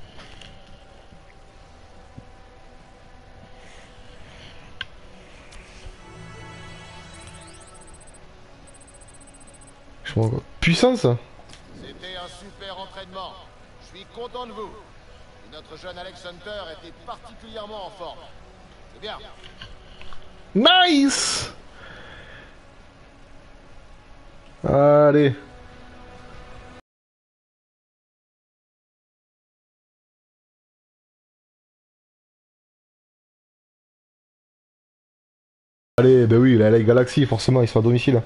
Puissance. C'était un super entraînement. Je suis content de vous. Et notre jeune Alex Hunter était particulièrement en forme. C'est bien. Nice. Allez. Allez, ben oui, la Galaxy, forcément, ils sont à domicile.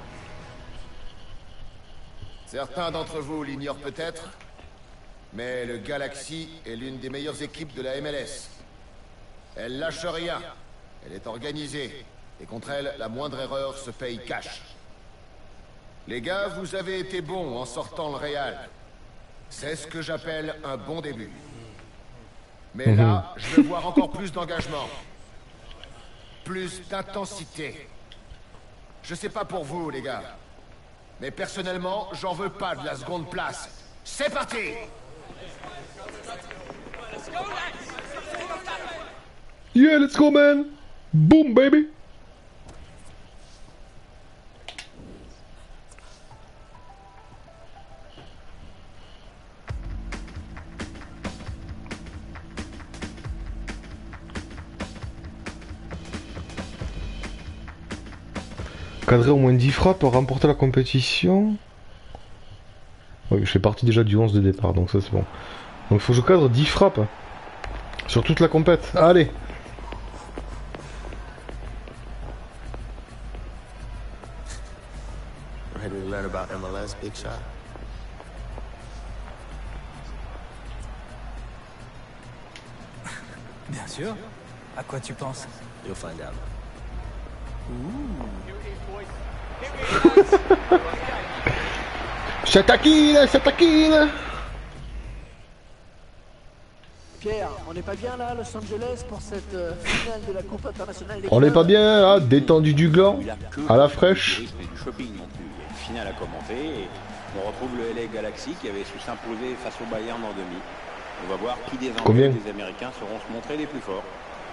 Certains d'entre vous l'ignorent peut-être, mais le Galaxy est l'une des meilleures équipes de la MLS. Elle lâche rien, elle est organisée, et contre elle, la moindre erreur se paye cash. Les gars, vous avez été bons en sortant le Real. C'est ce que j'appelle un bon début. Mais là, je veux voir encore plus d'engagement. Plus d'intensité. Je sais pas pour vous, les gars. Mais personnellement, j'en veux pas de la seconde place. C'est parti! Yeah, let's go, man. Boom, baby. Cadrer au moins 10 frappes, remporter la compétition. Oui, je fais partie déjà du 11 de départ, donc ça c'est bon. Donc il faut que je cadre 10 frappes. Sur toute la compète. Allez. Ready to learn about MLS, Big Shot? Bien sûr. À quoi tu penses? You'll find out. Shatakine. Pierre, on n'est pas bien là à Los Angeles pour cette finale de la Coupe internationale des On n'est clubs? pas bien, là, détendu du gland, à la fraîche. Du shopping non plus. Il y a une finale à commenter et on retrouve le LA Galaxy qui avait su s'imposer face au Bayern en demi. On va voir qui des Anglais et des Américains sauront se montrer les plus forts.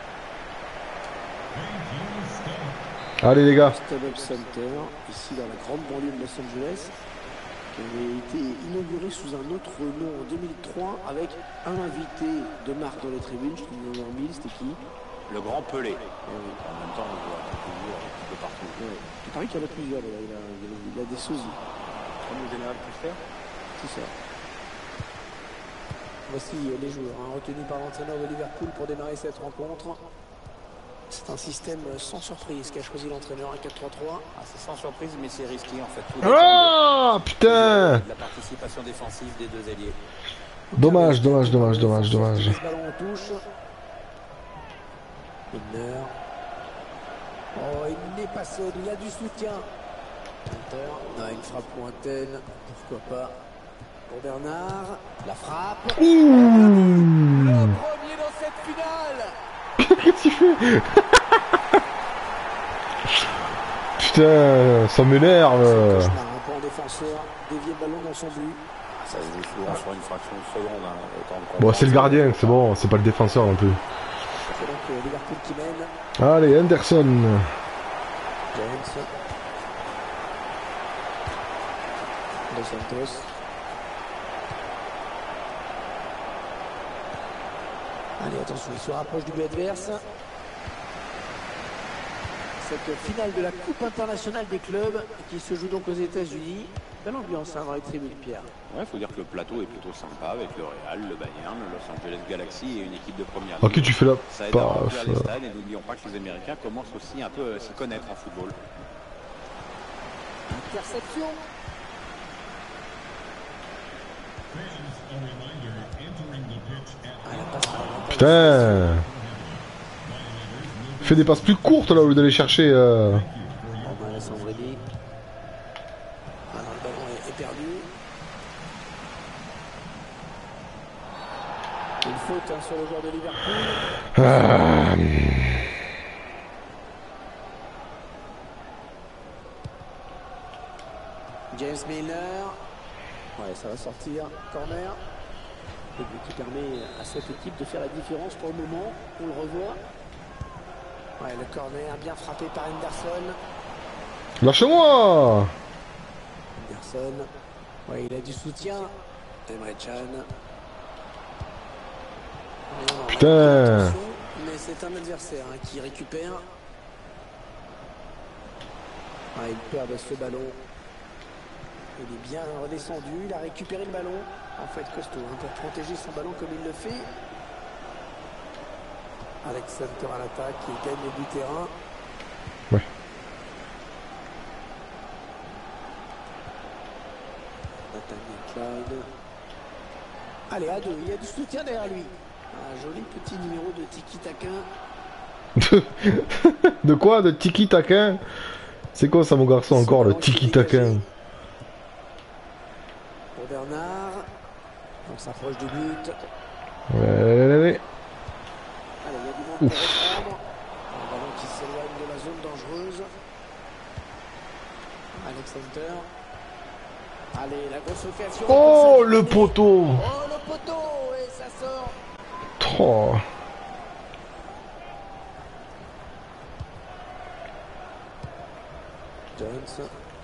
Allez les gars. Starbucks Center, ici dans la grande banlieue de Los Angeles, qui avait été inauguré sous un autre nom en 2003 avec un invité de marque dans les tribunes. Je trouve en 1000, c'était qui? Le grand Pelé. En même temps, on voit un peu partout. Ouais. Il paraît qu'il y en a plusieurs, il a des sosies. Comme le général Custer. C'est ça. Voici les joueurs retenus par l'entraîneur de Liverpool pour démarrer cette rencontre. C'est un système sans surprise qu'a choisi l'entraîneur, un 4-3-3. Ah, c'est sans surprise, mais c'est risqué en fait. Ah putain! La participation défensive des deux ailiers. Dommage. Ce ballon en touche. Milner. Oh, il n'est pas seul, il a du soutien. Hunter. On a une frappe lointaine, pourquoi pas. Pour Bernard, la frappe. Le premier dans cette finale. Qu'est-ce qu'il fait? Putain, ça m'énerve. Un point défenseur, dévier le ballon dans son but. Ça se joue souvent sur une fraction de seconde. Bon, c'est le gardien, c'est bon, c'est pas le défenseur non plus. C'est donc Liverpool qui mène. Allez, Anderson. James. Dos Santos. Allez, attention, il se rapproche du but adverse. Cette finale de la Coupe internationale des clubs qui se joue donc aux États-Unis. Belle ambiance dans les tribunes, Pierre. Ouais, faut dire que le plateau est plutôt sympa avec le Real, le Bayern, le Los Angeles Galaxy et une équipe de première ligue. Ok, tu fais la Ça aide à remplir passe. les stades et n'oublions pas que les Américains commencent aussi un peu à s'y connaître en football. Interception. Putain. Fais des passes plus courtes là au lieu d'aller chercher. On va laisser Andrédi. Le ballon est perdu. Une faute sur le joueur de Liverpool. James Milner. Ouais, ça va sortir. Corner. Le but qui permet à cette équipe de faire la différence pour le moment. On le revoit. Ouais, le corner bien frappé par Henderson. Lâche-moi. Henderson. Ouais, il a du soutien. Emre Can. Putain. Mais c'est un adversaire qui récupère. Ah, il perd ce ballon. Il est bien redescendu. Il a récupéré le ballon. En fait, costaud pour protéger son ballon comme il le fait. Alex Hunter à l'attaque, il gagne du terrain. Ouais. Nathaniel Clyde. Allez, à deux, il y a du soutien derrière lui. Un joli petit numéro de tiki-taka. De quoi? De tiki-taka? C'est quoi ça mon garçon encore, le tiki-taka? Pour Bernard. On s'approche du but. Ouais. Allez, il y a du monde pour reprendre. Un ballon qui s'éloigne de la zone dangereuse. Alex Hunter. Allez, la grosse occasion. Oh, le poteau. Oh, le poteau. Et ça sort. Oh. Jones.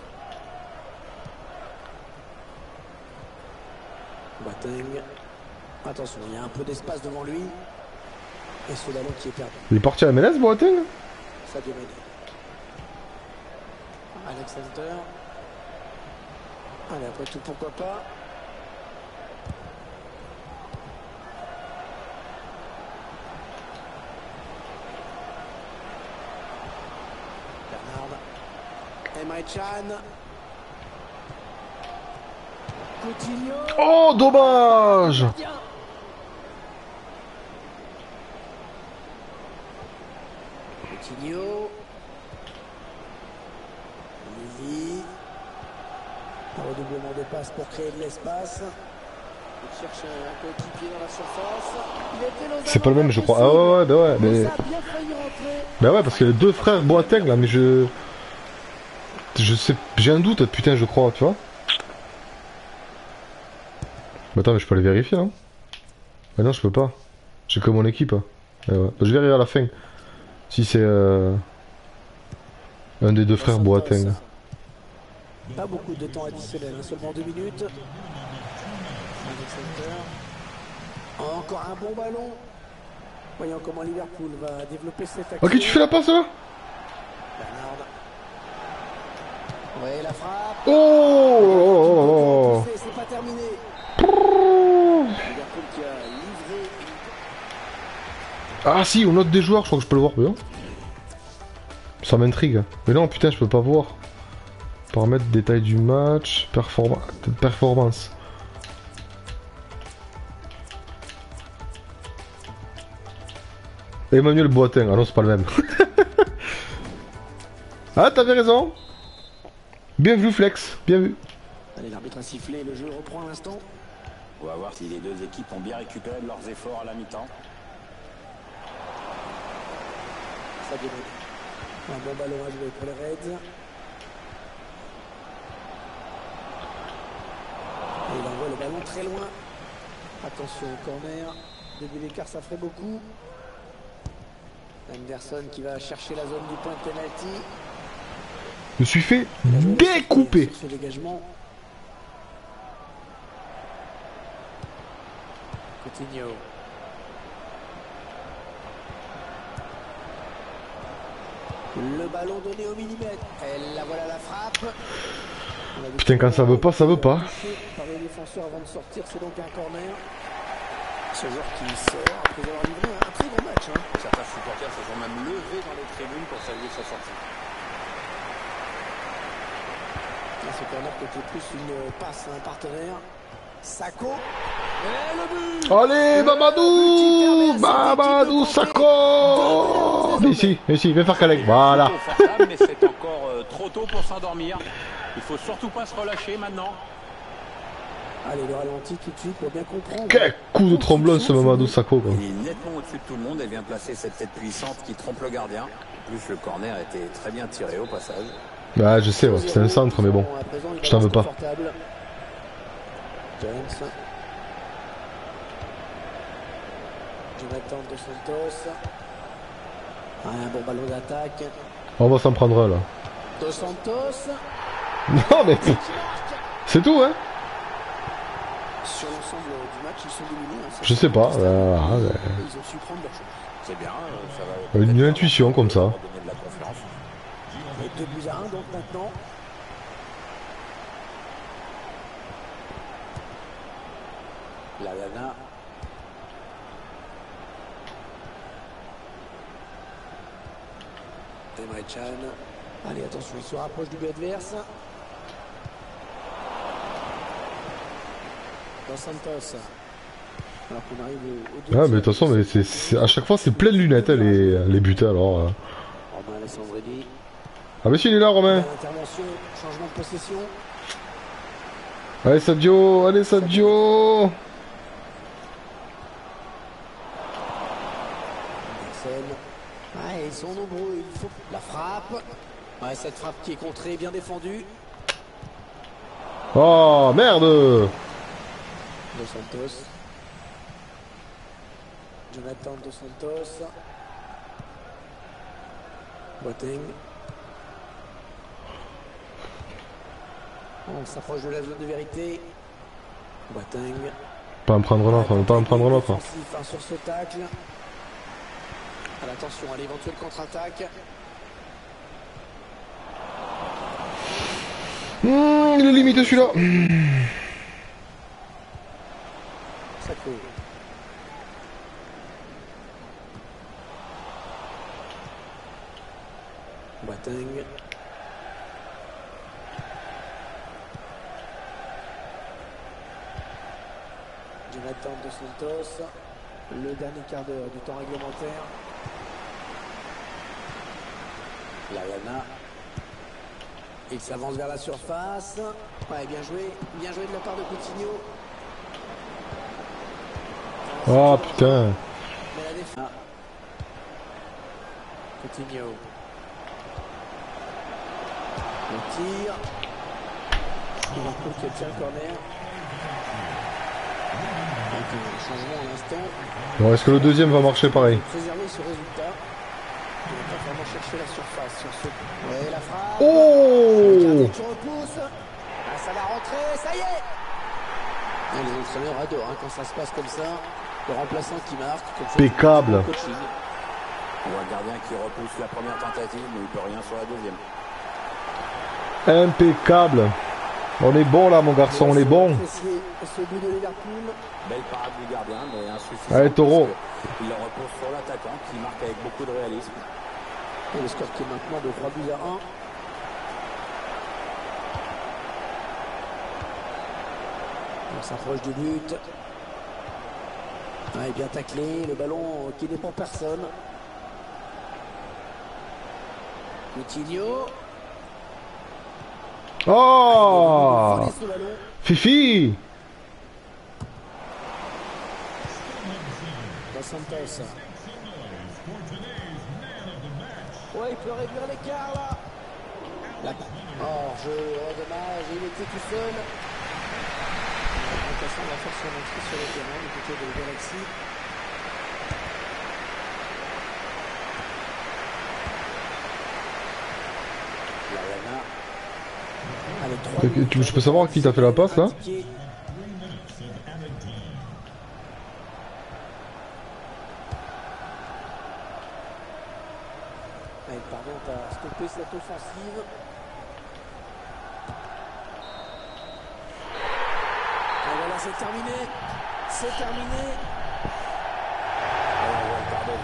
Boateng. Attention, il y a un peu d'espace devant lui. Et ce ballon qui est perdu. Il est parti à la MLS, Boateng? Sadio Mané. Alex Hunter. Allez, après tout, pourquoi pas. Bernard. Emre Can. Coutinho. Oh, dommage! Coutinho. Lili. Un redoublement de passes pour créer de l'espace. Il cherche un coéquipier dans la surface. C'est pas le même, je crois. Ah ouais, bah ouais, mais... Bah ouais, parce que les deux frères Boateng, là, mais je sais... J'ai un doute, putain, je crois, tu vois. Bah attends, mais je peux aller vérifier, hein. Bah non, je peux pas. J'ai que mon équipe, hein. Ouais. Bah, je verrai à la fin. Si c'est... un des deux frères Boateng. Pas beaucoup de temps additionnel, hein, seulement 2 minutes. Encore un bon ballon. Voyons comment Liverpool va développer cette action. Ok, tu fais la passe là. Bernard. Ouais, la frappe. Oh, c'est pas terminé. Liverpool qui a livré. Ah si, on note des joueurs, je crois que je peux le voir, bien. Ça m'intrigue. Mais non, putain, je peux pas voir. Paramètres, détails du match, performance. Emmanuel Boateng, ah non, c'est pas le même. Ah, t'avais raison. Bien vu, Flex, bien vu. Allez, l'arbitre a sifflé, le jeu reprend à l'instant. On va voir si les deux équipes ont bien récupéré de leurs efforts à la mi-temps. Ça déroule. Un bon ballon à jouer pour les Reds. Et il envoie le ballon très loin. Attention au corner. Début d'écart, ça ferait beaucoup. Anderson qui va chercher la zone du point de penalty. Je me suis fait découper. Ce dégagement. Coutinho. Le ballon donné au millimètre. Et la voilà la frappe. Putain, quand ça veut pas, ça veut pas. Par les défenseurs avant de sortir, c'est donc un corner. Ce joueur qui sort après avoir livré un très bon match. Hein. Certains supporters se sont même levés dans les tribunes pour saluer sa sortie. Ce corner qui était plus une passe à un partenaire. Sako. Et le but. Allez, Mamadou. Mamadou Sakho. Mais si, viens faire Calais. Voilà. Mais c'est encore trop tôt pour s'endormir. Il faut surtout pas se relâcher maintenant. Allez, le ralenti tout de suite pour bien comprendre. Quel coup de tromblon ce Mamadou Sakho. Il est nettement au-dessus de tout le monde et vient placer cette tête puissante qui trompe le gardien. En plus, le corner était très bien tiré au passage. Bah, je sais, ouais, c'est un centre, mais bon. Je t'en veux pas. Jones. Jonathan Dos Santos. Un bon ballon d'attaque. On va s'en prendre un là. Dos Santos. Non mais c'est tout, hein. Sur l'ensemble du match, ils sont dominés. Hein, je sais pas. Ils ont su prendre leur chance. C'est bien. Ça va une intuition comme ça. donner de la confiance. 2 buts à 1 donc maintenant. Lallana. Emre Can. Allez, attention, il se rapproche du but adverse. Dos Santos. Alors qu'on arrive au ah, mais de toute façon, mais à chaque fois, c'est plein de lunettes, hein, les buts, alors. Romain Alessandrini. Ah, mais si, il est là, Romain. Intervention, changement de possession. Allez, Sadio, allez, Sadio. Ah, ils sont nombreux, il faut la frappe. Ouais, cette frappe qui est contrée, bien défendue. Oh, merde. Dos Santos. Jonathan Dos Santos. Boateng. On s'approche de la zone de vérité. Boateng. Pas me prendre l'autre, on va pas me prendre l'autre. Offensif, sur ce tacle. Attention à l'éventuelle contre-attaque. Il est limité celui-là. Ça court. Boateng. Jonathan Dos Santos. Le dernier quart d'heure du temps réglementaire. Lallana. Il s'avance vers la surface. Ouais, bien joué de la part de Coutinho. Oh putain. Mais la défense. Coutinho. Le tir. Liverpool qui obtient le corner. Donc, changement à l'instant. Bon, est-ce que le deuxième va marcher pareil? Préserver ce résultat. Il va pas vraiment chercher la surface sur ce. Ouais, la frappe. Oh! Tu repousses. Ah, ça va rentrer, ça y est. Et les entraîneurs adorent quand ça se passe comme ça. Le remplaçant qui marque. Impeccable. On voit le gardien qui repousse la première tentative, mais il peut rien sur la deuxième. Impeccable. On est bon là, mon garçon, on est bon. Ce but de Liverpool. Belle parade du gardien, mais insuffisant. Allez, Taureau. Il le repose sur l'attaquant qui marque avec beaucoup de réalisme. Et le score qui est maintenant de 3-1. On s'approche du but. Ouais, bien taclé, le ballon qui n'est pour personne. Coutinho. Oh! Fifi! Dos Santos. Ouais, il peut réduire l'écart là. Oh, dommage, il était tout seul. Remplaçant va faire son entrée sur le terrain du côté de Galaxy. Je peux savoir qui t'a fait la passe là? Pardon, t'as stoppé cette offensive. Et voilà, c'est terminé. C'est terminé. On voit le quart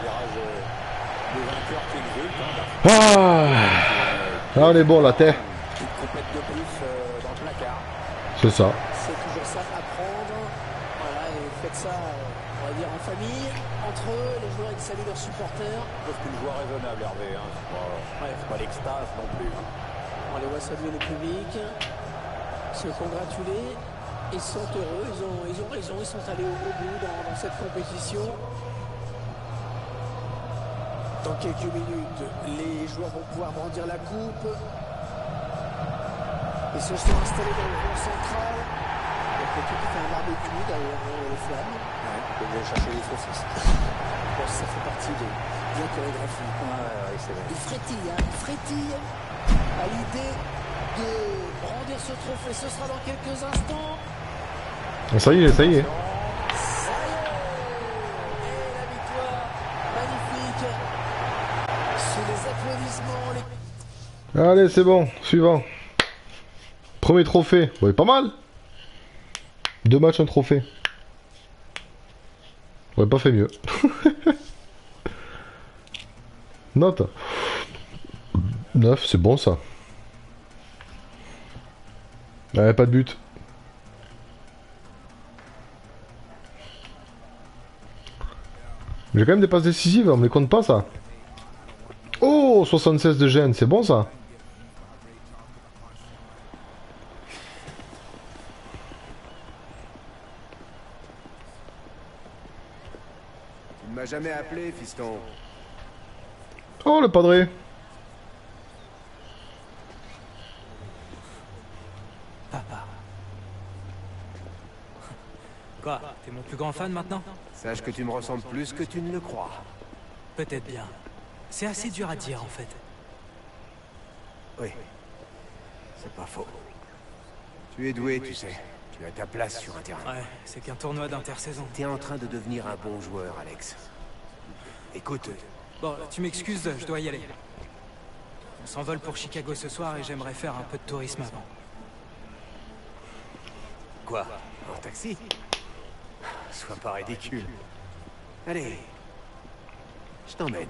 de virage des vainqueurs qui exultent. Ah, on est bon la terre. Une compète de plus dans le placard. C'est ça. C'est toujours ça à prendre. Voilà, et faites ça, on va dire, en famille, entre eux, les joueurs qui saluent leurs supporters. Sauf qu'une joie raisonnable, Hervé. Hein. C'est pas l'extase non plus. On les voit saluer le public, se congratuler. Ils sont heureux, ils ont raison, ils sont allés au bout dans cette compétition. Dans quelques minutes, les joueurs vont pouvoir brandir la coupe. Ils se sont installés dans le rond central. Il y a quelqu'un qui fait un barbecue derrière les flammes. Ouais, ils vont chercher les saucisses. Bon, ça fait partie de la chorégraphie. Ouais, c'est vrai. Il frétille à l'idée de brandir ce trophée. Ce sera dans quelques instants. Ça y est, ça y est. Ça y est. Et la victoire magnifique. Sous les applaudissements. Allez, c'est bon. Suivant. Premier trophée. Ouais, pas mal. 2 matchs, un trophée. On aurait pas fait mieux. Note. 9, c'est bon ça. Ouais, pas de but. J'ai quand même des passes décisives, on me les compte pas ça. Oh, 76 de gêne, c'est bon ça. Tu ne m'as jamais appelé, fiston. Oh, le padré. Papa. Quoi, t'es mon plus grand fan maintenant? Sache que tu me ressembles plus que tu ne le crois. Peut-être bien. C'est assez dur à dire en fait. Oui. C'est pas faux. Tu es doué, tu sais. Tu as ta place sur un terrain. Ouais, c'est qu'un tournoi d'intersaison. T'es en train de devenir un bon joueur, Alex. Écoute... Bon, tu m'excuses, je dois y aller. On s'envole pour Chicago ce soir et j'aimerais faire un peu de tourisme avant. Quoi? En taxi? Sois pas ridicule. Allez. Je t'emmène.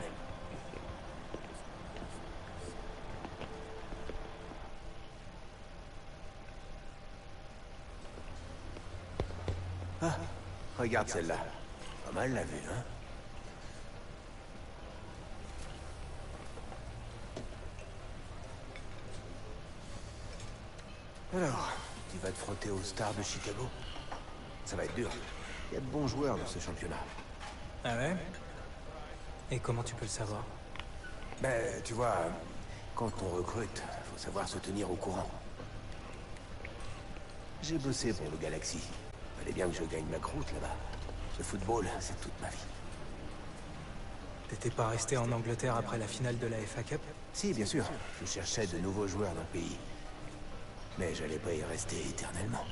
Ah, regarde celle-là. Pas mal la vue, hein? Alors, tu vas te frotter aux stars de Chicago? Ça va être dur. Il y a de bons joueurs dans ce championnat. Ah ouais? Et comment tu peux le savoir? Ben, tu vois, quand on recrute, faut savoir se tenir au courant. J'ai bossé pour le Galaxy. Fallait bien que je gagne ma croûte là-bas. Le football, c'est toute ma vie. T'étais pas resté en Angleterre après la finale de la FA Cup? Si, bien sûr. Je cherchais de nouveaux joueurs dans le pays. Mais j'allais pas y rester éternellement.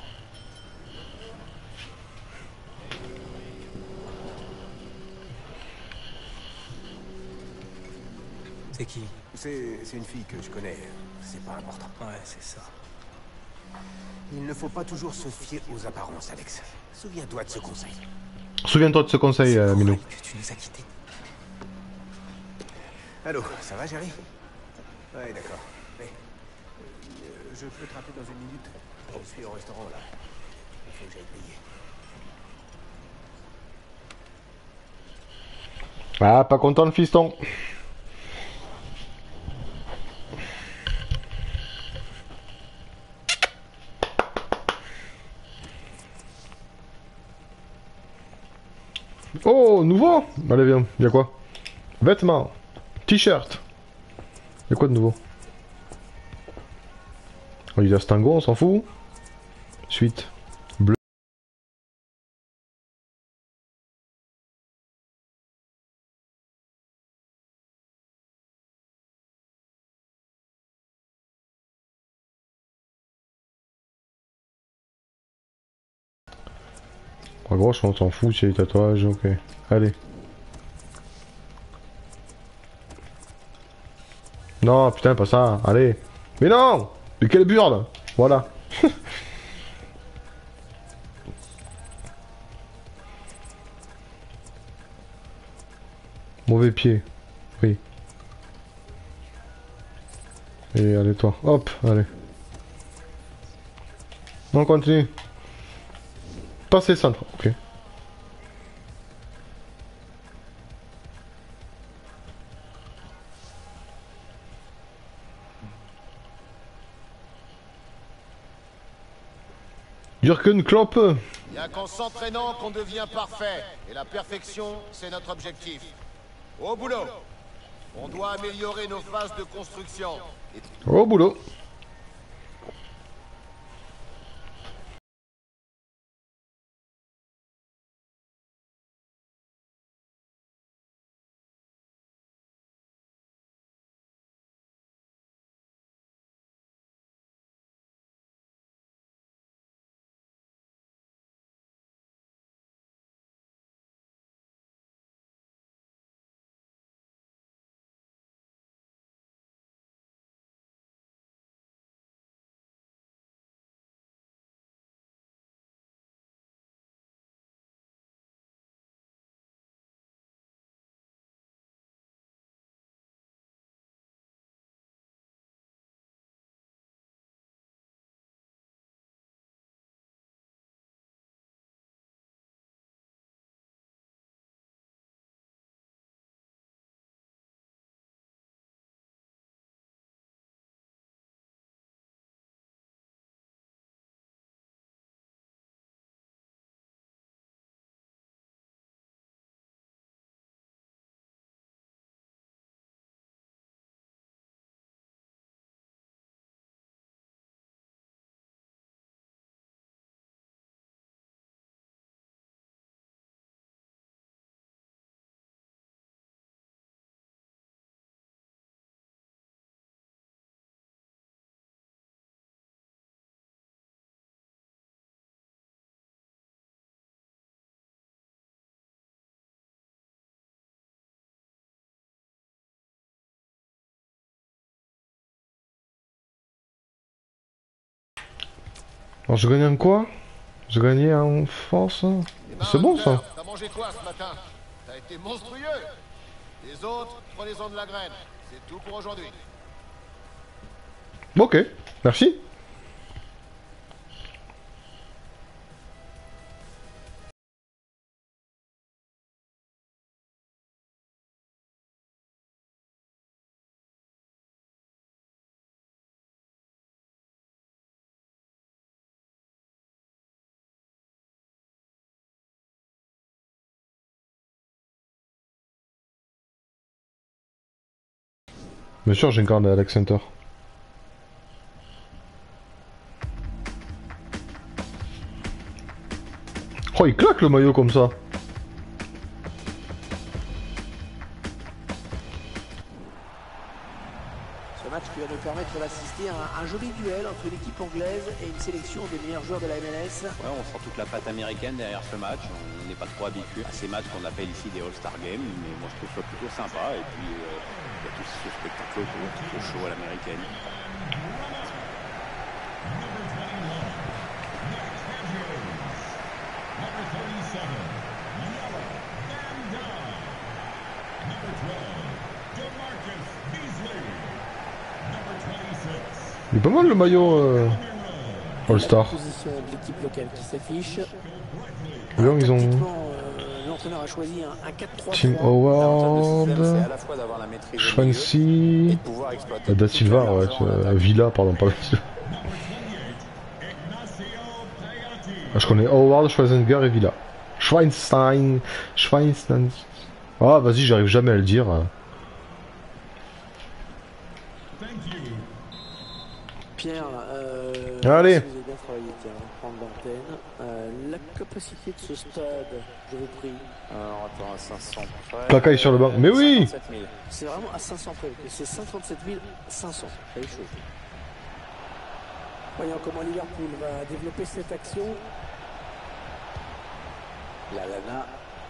C'est qui? C'est une fille que je connais. C'est pas important. Ouais, c'est ça. Il ne faut pas toujours se fier aux apparences, Alex. Souviens-toi de ce conseil. Souviens-toi de ce conseil, Minou. Que tu nous as quittés. Allô, ça va, Jerry? Ouais, d'accord. Mais, je peux te rappeler dans une minute? Je suis au restaurant, là. Il faut que j'aille payer. Ah, pas content le fiston. Oh, nouveau. Allez, viens. Y'a quoi? Vêtements. T-shirt. Y'a quoi de nouveau? Oh, il y a Stingo, on s'en fout. Suite. Bleu. À gauche, on s'en fout, c'est les tatouages, ok. Allez. Non, putain, pas ça, allez. Mais non! Mais quelle burde! Voilà. Mauvais pied. Oui. Et allez, toi. Hop, allez. On continue. Passer centre, ok. Jürgen Klopp. Il n'y a qu'en s'entraînant qu'on devient parfait. Et la perfection, c'est notre objectif. Au boulot. On doit améliorer nos phases de construction. Au boulot. Alors je gagnais en quoi? Je gagnais en force. C'est bon ça. T'as mangé quoi ce matin? T'as été monstrueux. Les autres, prenez-en de la graine. C'est tout pour aujourd'hui. Ok, merci. Bien sûr, j'incarne Alex Hunter. Oh, il claque le maillot comme ça. Ce match qui va nous permettre d'assister à un joli duel entre l'équipe anglaise et une sélection des meilleurs joueurs de la MLS. Ouais, on sent toute la patte américaine derrière ce match. On n'est pas trop habitué à ces matchs qu'on appelle ici des All-Star Games, mais moi je trouve ça plutôt sympa. Et puis il y a tout ce spectacle autour, tout ce show à l'américaine. Il est pas mal le maillot All-Star. Position de l'équipe locale qui s'affiche. D'ailleurs, ils ont L'entraîneur a choisi un 4-3-3. Tim Howard, Schwancy, Da Silva, ouais, Villa, pardon, pas Da Silva. Ah, je connais Howard, Schwarzenegger et Villa. Schweinstein. Ah, vas-y, j'arrive jamais à le dire. Pierre, allez. si vous avez bien travaillé, tiens, prendre l'antenne. La capacité de ce stade, je vous prie. Alors attends, à 500 près. Cacaille sur le banc, mais oui. C'est vraiment à 500 près, c'est 57 500, ça est chaud. Voyons comment Liverpool va développer cette action. La Lana.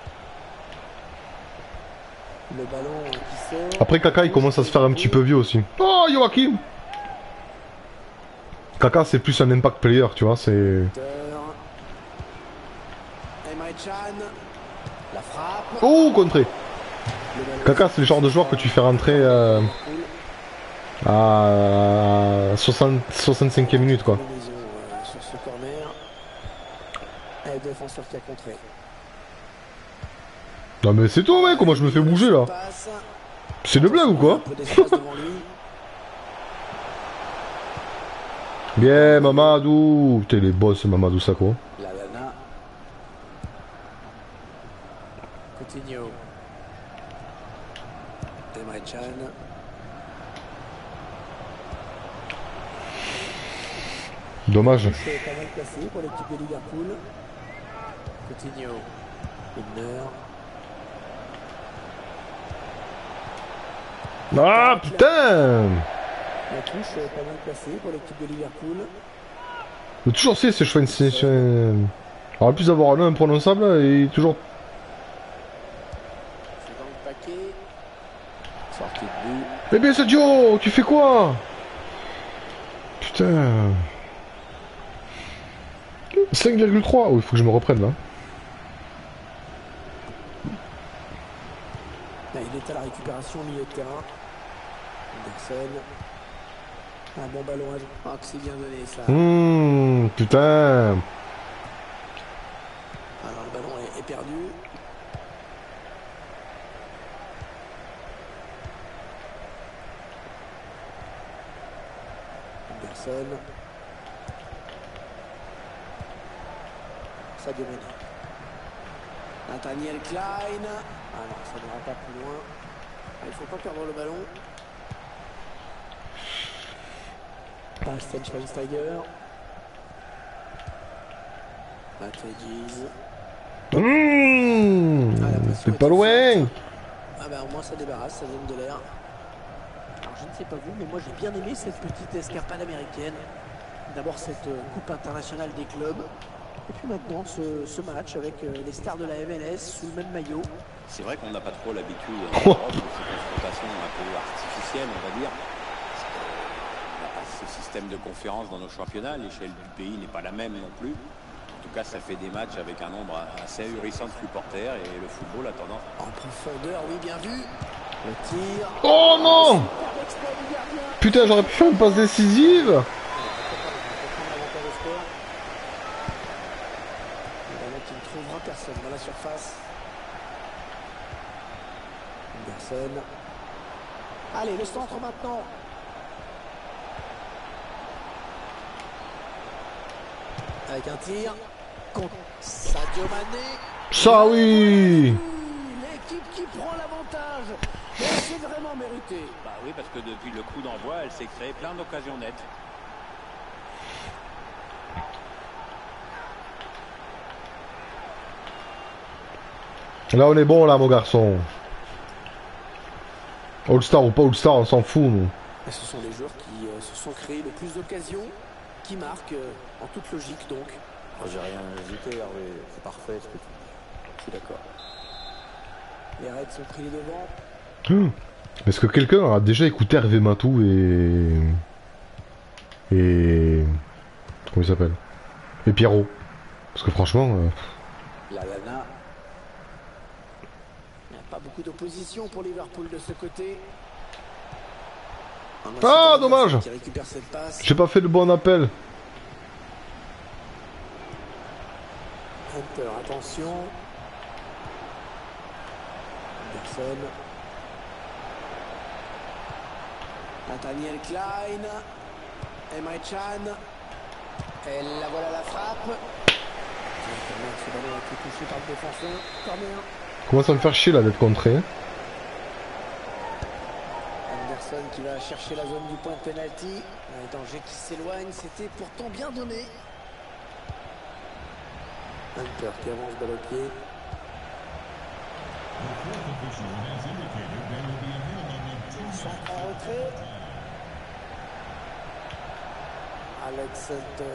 Le ballon qui sort. Après Kaka il commence à se faire un petit peu vieux aussi. Oh Joachim. Kaka c'est plus un impact player, tu vois, c'est... La frappe. Oh, contré. Kaka c'est le genre de joueur que tu fais rentrer à 65e minute quoi. Sur ce corner. Et le défenseur qui a contré. Non mais c'est toi mec, comment je me fais bouger là? C'est une blague ou quoi? Bien Mamadou. T'es les boss Mamadou Sakho. La Lana. Coutinho. Emre Can. Dommage. C'est pas mal placé pour l'équipe de Liverpool. Coutinho. Hübner. Ah putain! La touche pas mal placée pour l'équipe de Liverpool. Mais toujours c'est Schweinstein. On aurait pu avoir un nom imprononçable et toujours. C'est dans le paquet. Sortie de but. Eh bien Sadio, tu fais quoi? Putain. 5,3. Oh, il faut que je me reprenne là. Là, il est à la récupération au milieu de terrain. Anderson. Un bon ballon à jouer. Oh, que c'est bien donné ça. Putain. Alors le ballon est perdu. Anderson. Sadio Mané. Nathaniel Klein. Ah non, ça n'ira pas plus loin. Ah, il ne faut pas perdre le ballon. Bastian Schweinsteiger. Matthijs. C'est pas loin. Ah bah au moins ça débarrasse, ça donne de l'air. Alors je ne sais pas vous, mais moi j'ai bien aimé cette petite escarpade américaine. D'abord cette coupe internationale des clubs. Et puis maintenant ce match avec les stars de la MLS sous le même maillot. C'est vrai qu'on n'a pas trop l'habitude de ces confrontations un peu artificielles, on va dire. On n'a pas ce système de conférence dans nos championnats. L'échelle du pays n'est pas la même non plus. En tout cas, ça fait des matchs avec un nombre assez ahurissant de supporters et le football a tendance... En profondeur, oui, bien vu. Le tir. Oh non! Putain, j'aurais pu faire une passe décisive! Il y en a qui ne trouvera personne dans la surface. Anderson. Allez, le centre maintenant. Avec un tir contre Sadio Mané. Ça oui! L'équipe qui prend l'avantage. Et c'est vraiment mérité. Bah oui, parce que depuis le coup d'envoi, elle s'est créée plein d'occasions nettes. Là on est bon là mon garçon. All-Star ou pas All-Star, on s'en fout nous. Et ce sont les joueurs qui se sont créés le plus d'occasions, qui marquent en toute logique donc. J'ai rien hésité, Hervé. C'est parfait ce que tu dis. Je suis d'accord. Les Reds sont pris les devants. Est-ce que quelqu'un a déjà écouté Hervé Matou et comment il s'appelle? Et Pierrot? Parce que franchement... La Lana. Il n'y a pas beaucoup d'opposition pour Liverpool de ce côté. Ah dommage! Qui récupère cette passe. J'ai pas fait le bon appel. Hunter, attention. Anderson. Nathaniel Klein. Emre Can. Et la voilà la frappe. Ce ballon a été touché par le défenseur. Corner. Commence à me faire chier là d'être contré. Anderson qui va chercher la zone du point de pénalty. Un danger qui s'éloigne. C'était pourtant bien donné. Hunter qui avance balle au pied. Centre en retrait. Alex Hunter.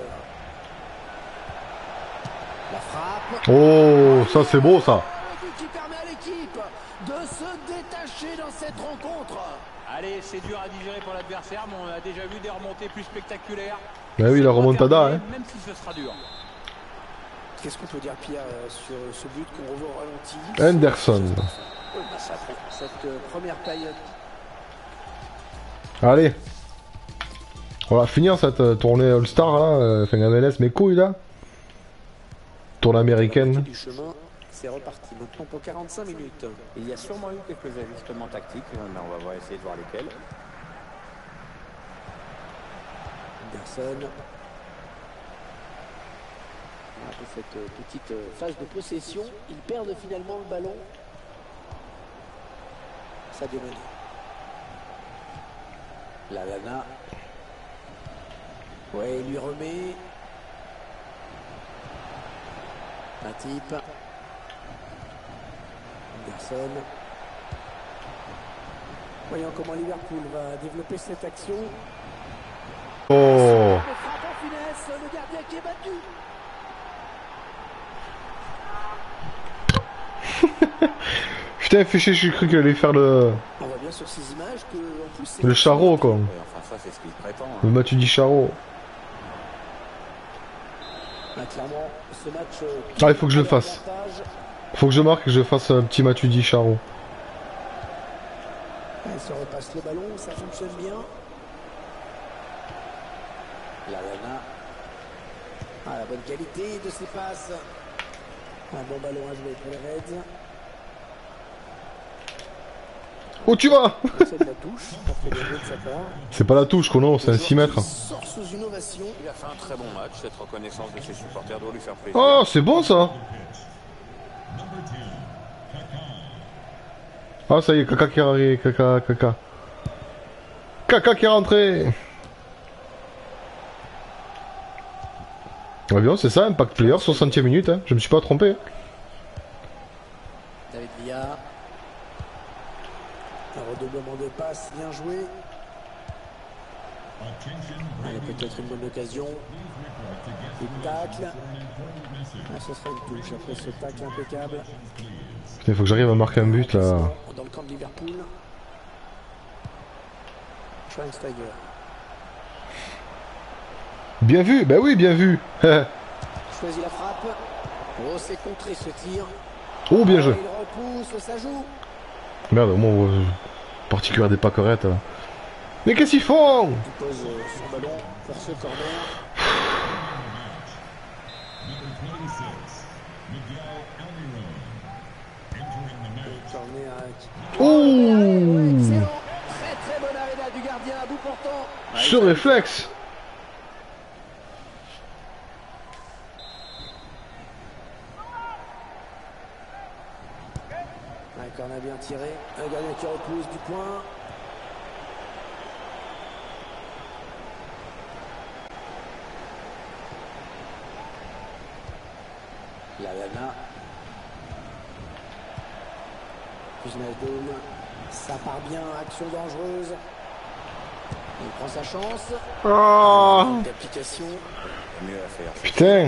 La frappe. Oh, ça c'est beau ça. Qui permet à l'équipe de se détacher dans cette rencontre. Allez, c'est dur à digérer pour l'adversaire, mais on a déjà vu des remontées plus spectaculaires. Bah oui, la remontada, hein. Même si ce sera dur. Qu'est-ce qu'on peut dire, Pierre, sur ce but qu'on revoit au ralenti? Anderson. Cette première période. Allez. On va finir cette tournée All-Star là, enfin MLS mes couilles là. Tournée américaine. Du chemin, c'est reparti maintenant pour 45 minutes. Il y a sûrement eu quelques ajustements tactiques, mais on va essayer de voir lesquels. Anderson. Après cette petite phase de possession, ils perdent finalement le ballon. Sadio Mané. La Lana. Ouais, il lui remet. Matip. Anderson. Voyons comment Liverpool va développer cette action. Oh. Le frappe en finesse, le gardien qui est battu. Putain, fait chier, j'ai cru qu'il allait faire le... On voit bien sur ces images que en plus c'est le charreau quoi. Enfin ça c'est ce qu'il prétend. Le Mathieu dit charreau. Clairement, ce match, ah, il faut que je le fasse. Faut que je marque et que je fasse un petit Mathieu dit charreau. Il se repasse le ballon, ça fonctionne bien. La Lana. Ah, la bonne qualité de ses passes. Un bon ballon à jouer pour les Reds. Où tu vas? C'est c'est pas la touche qu'on a, c'est un 6 mètres. Il a fait un très bon match, cette reconnaissance de ses supporters doit lui faire plaisir. Oh, c'est bon ça. Ah ça y est, Kaka qui est arrivé, Kaka qui est rentré. Ah bien, c'est ça, Impact Player, 60e minute, hein. Je me suis pas trompé. David Villa. Un redoublement de passes, bien joué. Allez, peut-être une bonne occasion. Une tacle. Ah, ce sera une touche après ce tacle impeccable. Putain, faut que j'arrive à marquer un but là. Dans le camp de Liverpool. Schweinsteiger. Bien vu, bah oui, bien vu. Choisit la frappe. Oh, c'est contré ce tir. Oh, bien joué. Il repousse, ça joue. Merde, au moins, particulière des pas correctes. Là. Mais qu'est-ce qu'ils font? Il pose son ballon pour ce corner. Oh, Excellent. Très très bonne arrêt du gardien à bout portant. ce réflexe. Un corner bien tiré. Un gardien qui repousse du point. La Lana. Wijnaldum. Ça part bien, action dangereuse. Il prend sa chance. Oh, D'application. Mieux à faire. putain.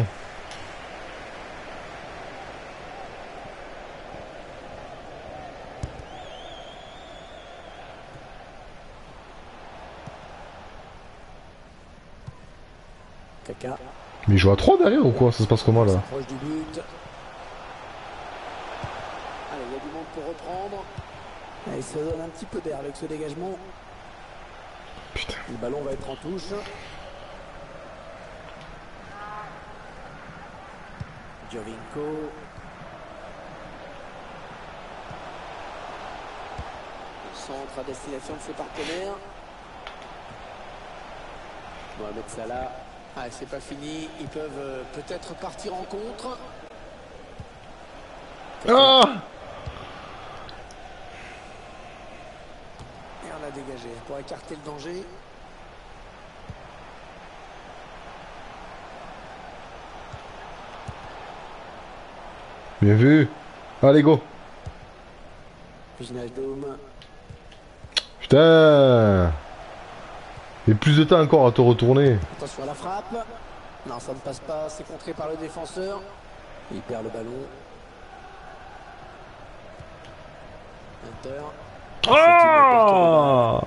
Kaka. Mais il joue à 3 derrière ou quoi? Ça se passe comment là? Proche du but. Allez, il y a du monde pour reprendre. Et il se donne un petit peu d'air avec ce dégagement. Putain. Le ballon va être en touche. Giovinco. Le centre à destination de ses partenaires. Mohamed Salah. Ah, c'est pas fini. Ils peuvent peut-être partir en contre. Ah, Et on a dégagé pour écarter le danger. bien vu. Allez, go. Wijnaldum. Putain. Et plus de temps encore à te retourner. Attention à la frappe. Non, ça ne passe pas. C'est contré par le défenseur. Il perd le ballon. Inter. Ah,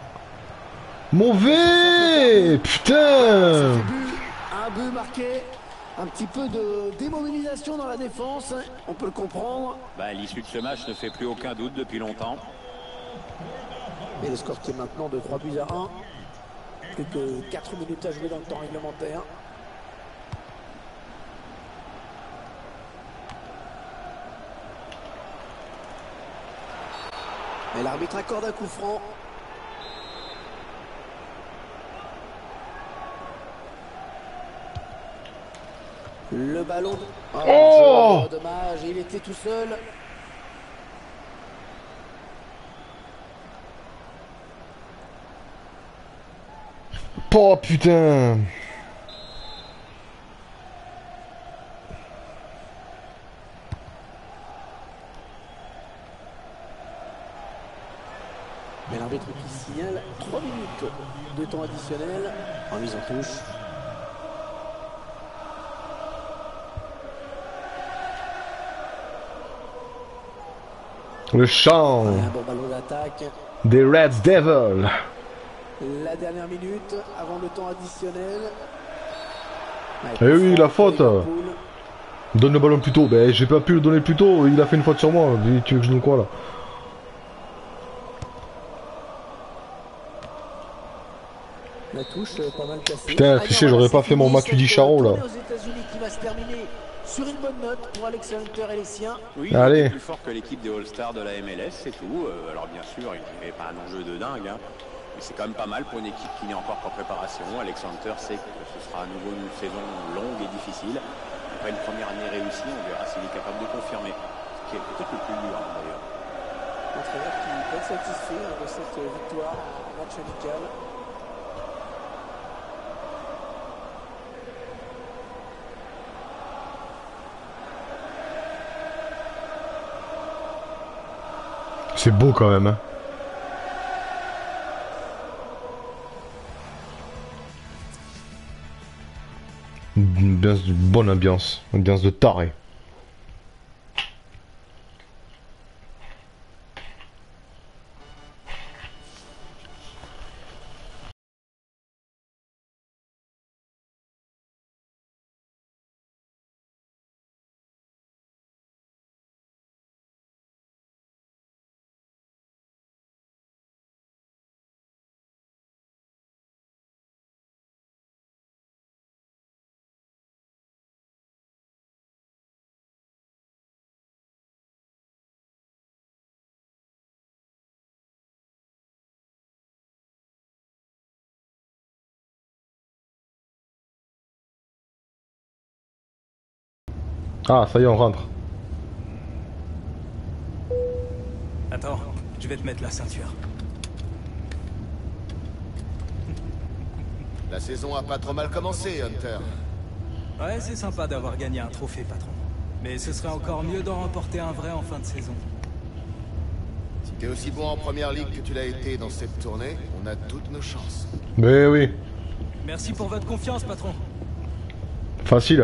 mauvais. Putain. Un but marqué. Un petit peu de démobilisation dans la défense. On peut le comprendre. Bah, l'issue de ce match ne fait plus aucun doute depuis longtemps. Et le score qui est maintenant de 3-1. Plus que 4 minutes à jouer dans le temps réglementaire. Et l'arbitre accorde un coup franc. Le ballon. Oh, dommage, il était tout seul. oh putain. Mais l'arbitre qui signale 3 minutes de temps additionnel en mise en touche. Le chant Un bon ballon d'attaque. des Red Devils. La dernière minute avant le temps additionnel. Eh oui, la faute. Donne le ballon plus tôt. Ben, j'ai pas pu le donner plus tôt. Il a fait une faute sur moi. Tu veux que je donne quoi là? La touche pas mal cassée. Putain, triché, j'aurais pas fait mon Matuidi Charo là. Aux États-Unis qui va se terminer sur une bonne note pour Alex Hunter et les siens. Oui, allez. il est plus fort que l'équipe des All-Stars de la MLS, c'est tout. Alors bien sûr, il n'y avait pas un enjeu de dingue, hein. Mais c'est quand même pas mal pour une équipe qui n'est encore qu'en préparation. Alex Hunter sait que ce sera à nouveau une saison longue et difficile. Après une première année réussie, on verra s'il est capable de confirmer. Ce qui est peut-être le plus dur d'ailleurs. L'entraîneur qui peut être satisfait de cette victoire en match amical. C'est beau quand même. Hein. Une bonne ambiance. Ambiance de taré. Ah, ça y est, on rentre. Attends, je vais te mettre la ceinture. La saison a pas trop mal commencé, Hunter. Ouais, c'est sympa d'avoir gagné un trophée, patron. Mais ce serait encore mieux d'en remporter un vrai en fin de saison. Si t'es aussi bon en première ligue que tu l'as été dans cette tournée, on a toutes nos chances. Mais oui. Merci pour votre confiance, patron. Facile.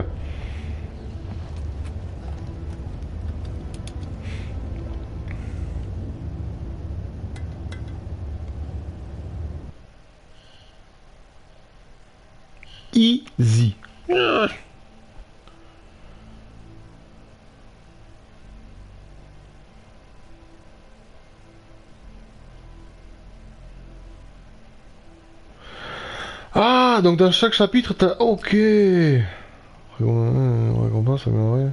Easy. Ah, donc dans chaque chapitre, t'as... Ok. Récompense, ça m'aimerait.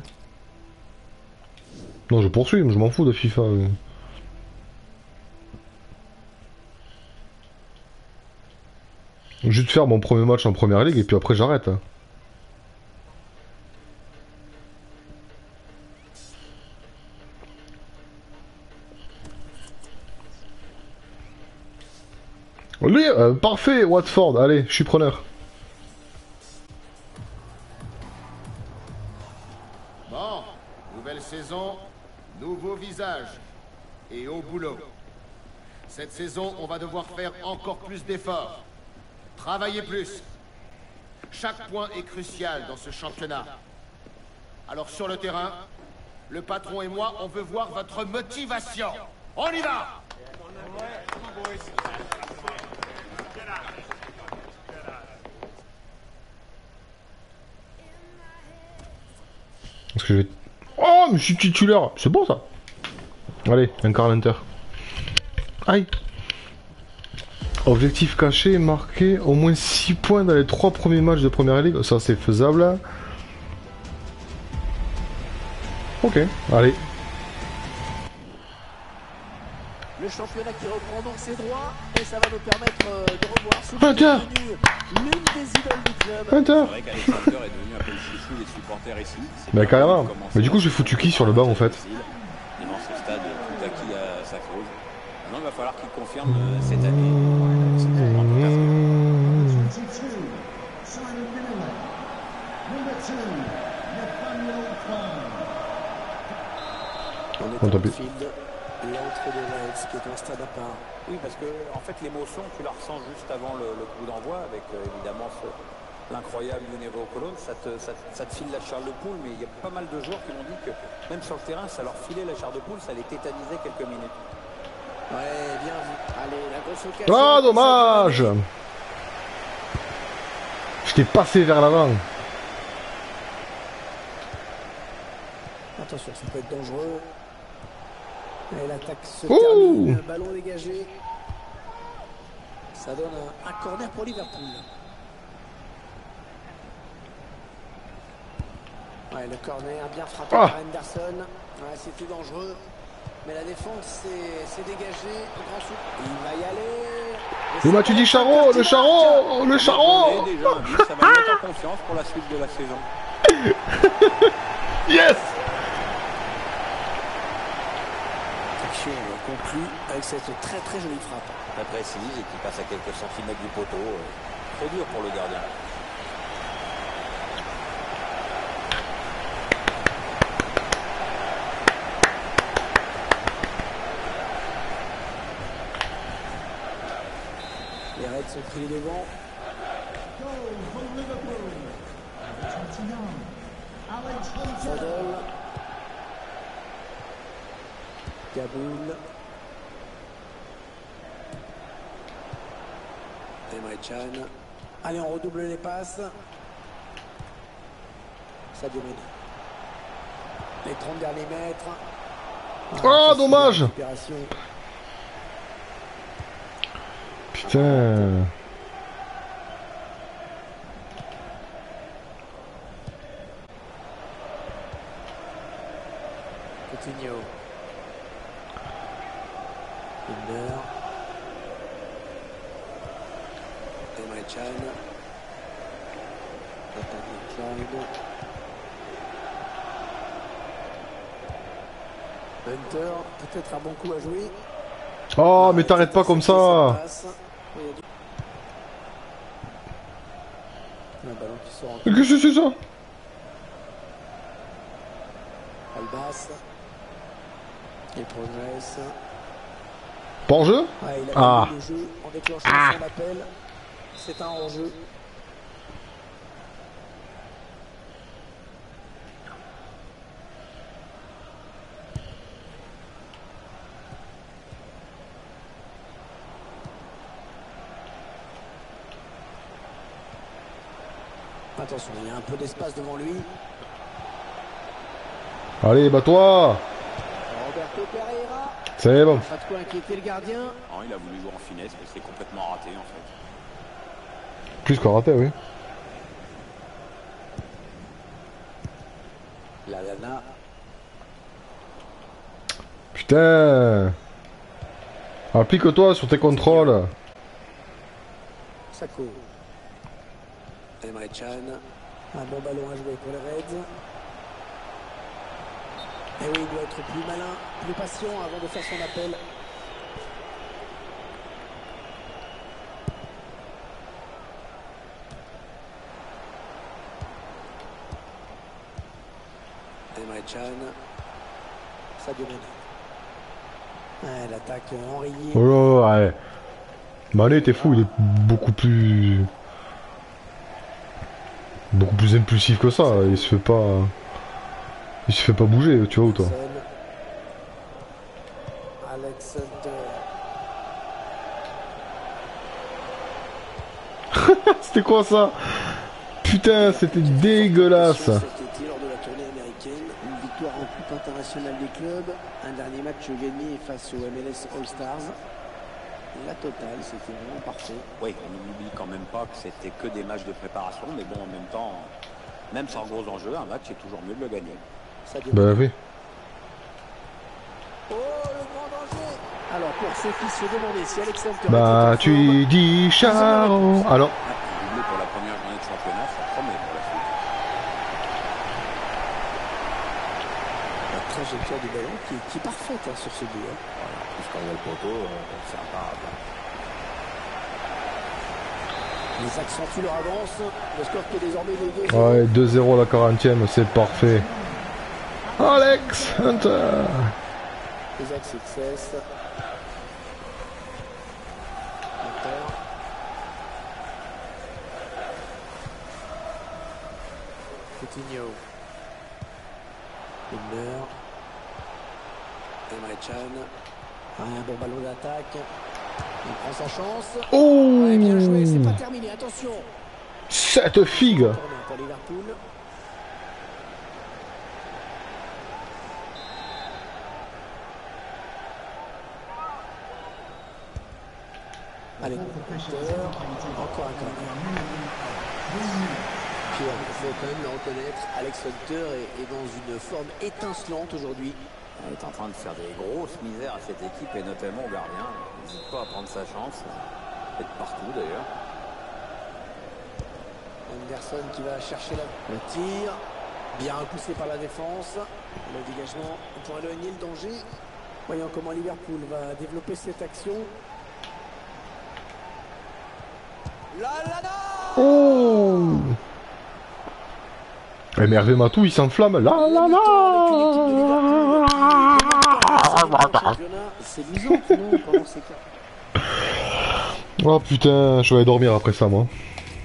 Non, je poursuis, je m'en fous de FIFA. Juste faire mon premier match en première ligue et puis après j'arrête. Lui, parfait, Watford, allez, je suis preneur. Bon, nouvelle saison, nouveau visage. Et au boulot. Cette saison, on va devoir faire encore plus d'efforts. Travailler plus. Chaque point est crucial dans ce championnat. Alors sur le terrain, le patron et moi, on veut voir votre motivation. On y va! Est-ce que je vais... Oh, mais je suis titulaire. C'est bon ça. Allez, un Carl Hunter. Aïe. Objectif caché, marqué au moins 6 points dans les 3 premiers matchs de première ligue. Ça c'est faisable. Ok, allez. Le championnat qui reprend donc ses droits et ça va nous permettre de revoir ce Hunter, l'une des idoles du club. Hunter. C'est vrai qu'Alexander est devenu un peu le chouchou des supporters ici. Bah carrément. Mais du coup j'ai foutu qui sur le banc en fait? Et dans ce stade, tout acquis à sa cause. Maintenant il va falloir qu'il confirme cette année. On est en field, l'entre de Reds qui est un stade à part. Oui, parce que en fait l'émotion tu la ressens juste avant le coup d'envoi avec évidemment l'incroyable Nuevo Colón, ça te file la chair de poule, mais il y a pas mal de joueurs qui m'ont dit que même sur le terrain ça leur filait la chair de poule, ça les tétanisait quelques minutes. Ouais, bien vu. Allez, la grosse occasion. Ah, dommage. Je t'ai passé vers l'avant. Attention, ça peut être dangereux. Et l'attaque se termine, ballon dégagé. Ça donne un corner pour Liverpool. Ouais, le corner bien frappé par Henderson. Ouais, c'était dangereux. Mais la défense s'est dégagée. Un grand souffle. Il va y aller. Et bah tu dis Charot, le Charot, le Charot. Déjà, ça va mettre en confiance pour la suite de la saison. Yes. Action conclue avec cette très très jolie frappe. Très précise et qui passe à quelques centimètres du poteau. Très dur pour le gardien. Les Reds sont pris les devants. Fodol. Gaboul. Emre Can. Allez, on redouble les passes. Sadio Mané. Les 30 derniers mètres. Oh, dommage. Putain. Coutinho. Binder. Emre Can. Nathaniel Clyde. Hunter, peut-être un bon coup à jouer. Oh, mais t'arrêtes pas comme ça. Un ballon qui sort en... Qu'est-ce que c'est ça? Albas. Il progresse. Pas en jeu? Ah, il a ah. le jeu en déclenchant son appel. C'est un hors-jeu. Attention, il y a un peu d'espace devant lui. Allez, bats-toi. Roberto Pereira. C'est bon. Pas de quoi inquiéter le gardien. Non, il a voulu jouer en finesse, mais c'est complètement raté en fait. Plus qu'en raté, oui. La Lana. Putain. Applique-toi sur tes contrôles. Sako. Emre Can. Un bon ballon à jouer pour les Reds. Et oui, il doit être plus malin, plus patient avant de faire son appel. Emre Can. Sadio Mané. Ouais, l'attaque enrayée. Oh là, ouais. Mané, t'es fou, il est beaucoup plus impulsif que ça. Il se fait pas bouger, tu vois, ou toi. Alex C'était quoi ça? Putain, c'était dégueulasse. lors de la tournée américaine, une victoire en coupe internationale des clubs, un dernier match gagné face au MLS All-Stars. La totale, c'était vraiment parfait. Oui, on n'oublie quand même pas que c'était que des matchs de préparation, mais bon, en même temps, même sans gros enjeux, un match, c'est toujours mieux de le gagner. Bah oui. Oh, le grand danger! Alors, pour ceux qui se demandaient si Alex Hunter... Bah, tu dis Charon. Alors. Doublé pour la première journée de championnat, ça promet pour la suite. La trajectoire du ballon qui est parfaite sur ce but. Hein. Voilà, puisqu'on voit le poteau, c'est imparable. Ils accentuent leur avance. Le score qui est désormais de 2-0. Ouais, 2-0 la 40e, c'est parfait. Alex Hunter. Isaac Success. Hunter. Coutinho. Milner. Emre Can. Un bon ballon d'attaque. Il prend sa chance. Oh, ouais, bien joué, c'est pas terminé, attention. Cette figue. Pour Liverpool. Allez, encore un corner. Pierre, il faut quand même le reconnaître, Alex Hunter est dans une forme étincelante aujourd'hui. Il est en train de faire des grosses misères à cette équipe et notamment au gardien. Il n'hésite pas à prendre sa chance. Et de partout d'ailleurs. Anderson qui va chercher le tir. Bien repoussé par la défense. Le dégagement pour éloigner le danger. Voyons comment Liverpool va développer cette action. Oh. Et mais Hervé Matou, il s'enflamme. La la la. C'est bizarre, non, pendant ces cas. Oh putain, je vais aller dormir après ça, moi.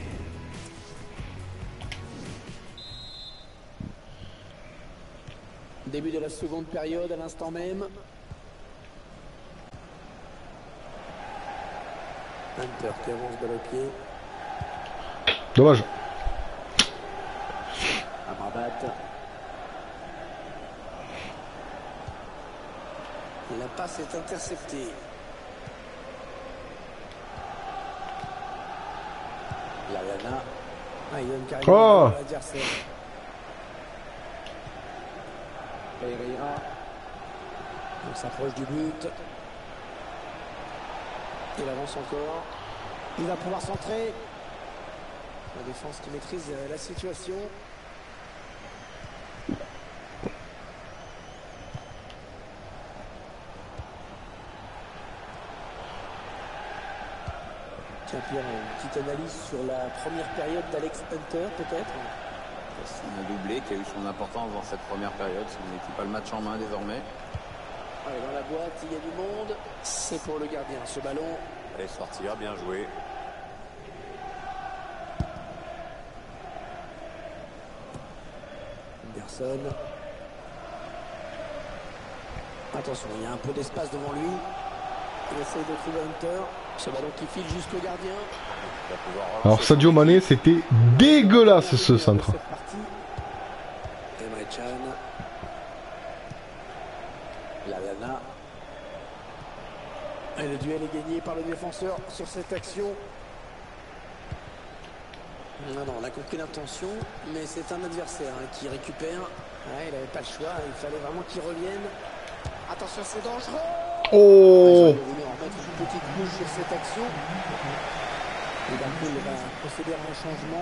Début de la seconde période à l'instant même. Hunter qui avance balle au pied. Dommage. Amrabat. La passe est interceptée. La Lana. Ah, il donne carrément à l'adversaire. Pereira. On s'approche du but. Il avance encore. Il va pouvoir centrer. La défense qui maîtrise la situation. Tiens Pierre, une petite analyse sur la première période d'Alex Hunter peut-être? C'est un doublé qui a eu son importance dans cette première période. Son équipe a le match en main désormais. Allez, dans la boîte, il y a du monde. C'est pour le gardien, ce ballon. Allez, sortir, bien joué. Anderson. Attention, il y a un peu d'espace devant lui. Il essaye de trouver Hunter. Ce ballon qui file jusqu'au gardien. Alors Sadio Mané, c'était dégueulasse ce centre. Emre Can. Lallana. Et le duel est gagné par le défenseur sur cette action. Non, on a compris l'intention, mais c'est un adversaire qui récupère. Ouais, il n'avait pas le choix, il fallait vraiment qu'il revienne. Attention, c'est dangereux. Oh! Ils ont voulu en mettre une petite bouche sur cette action. Liverpool va procéder à un changement.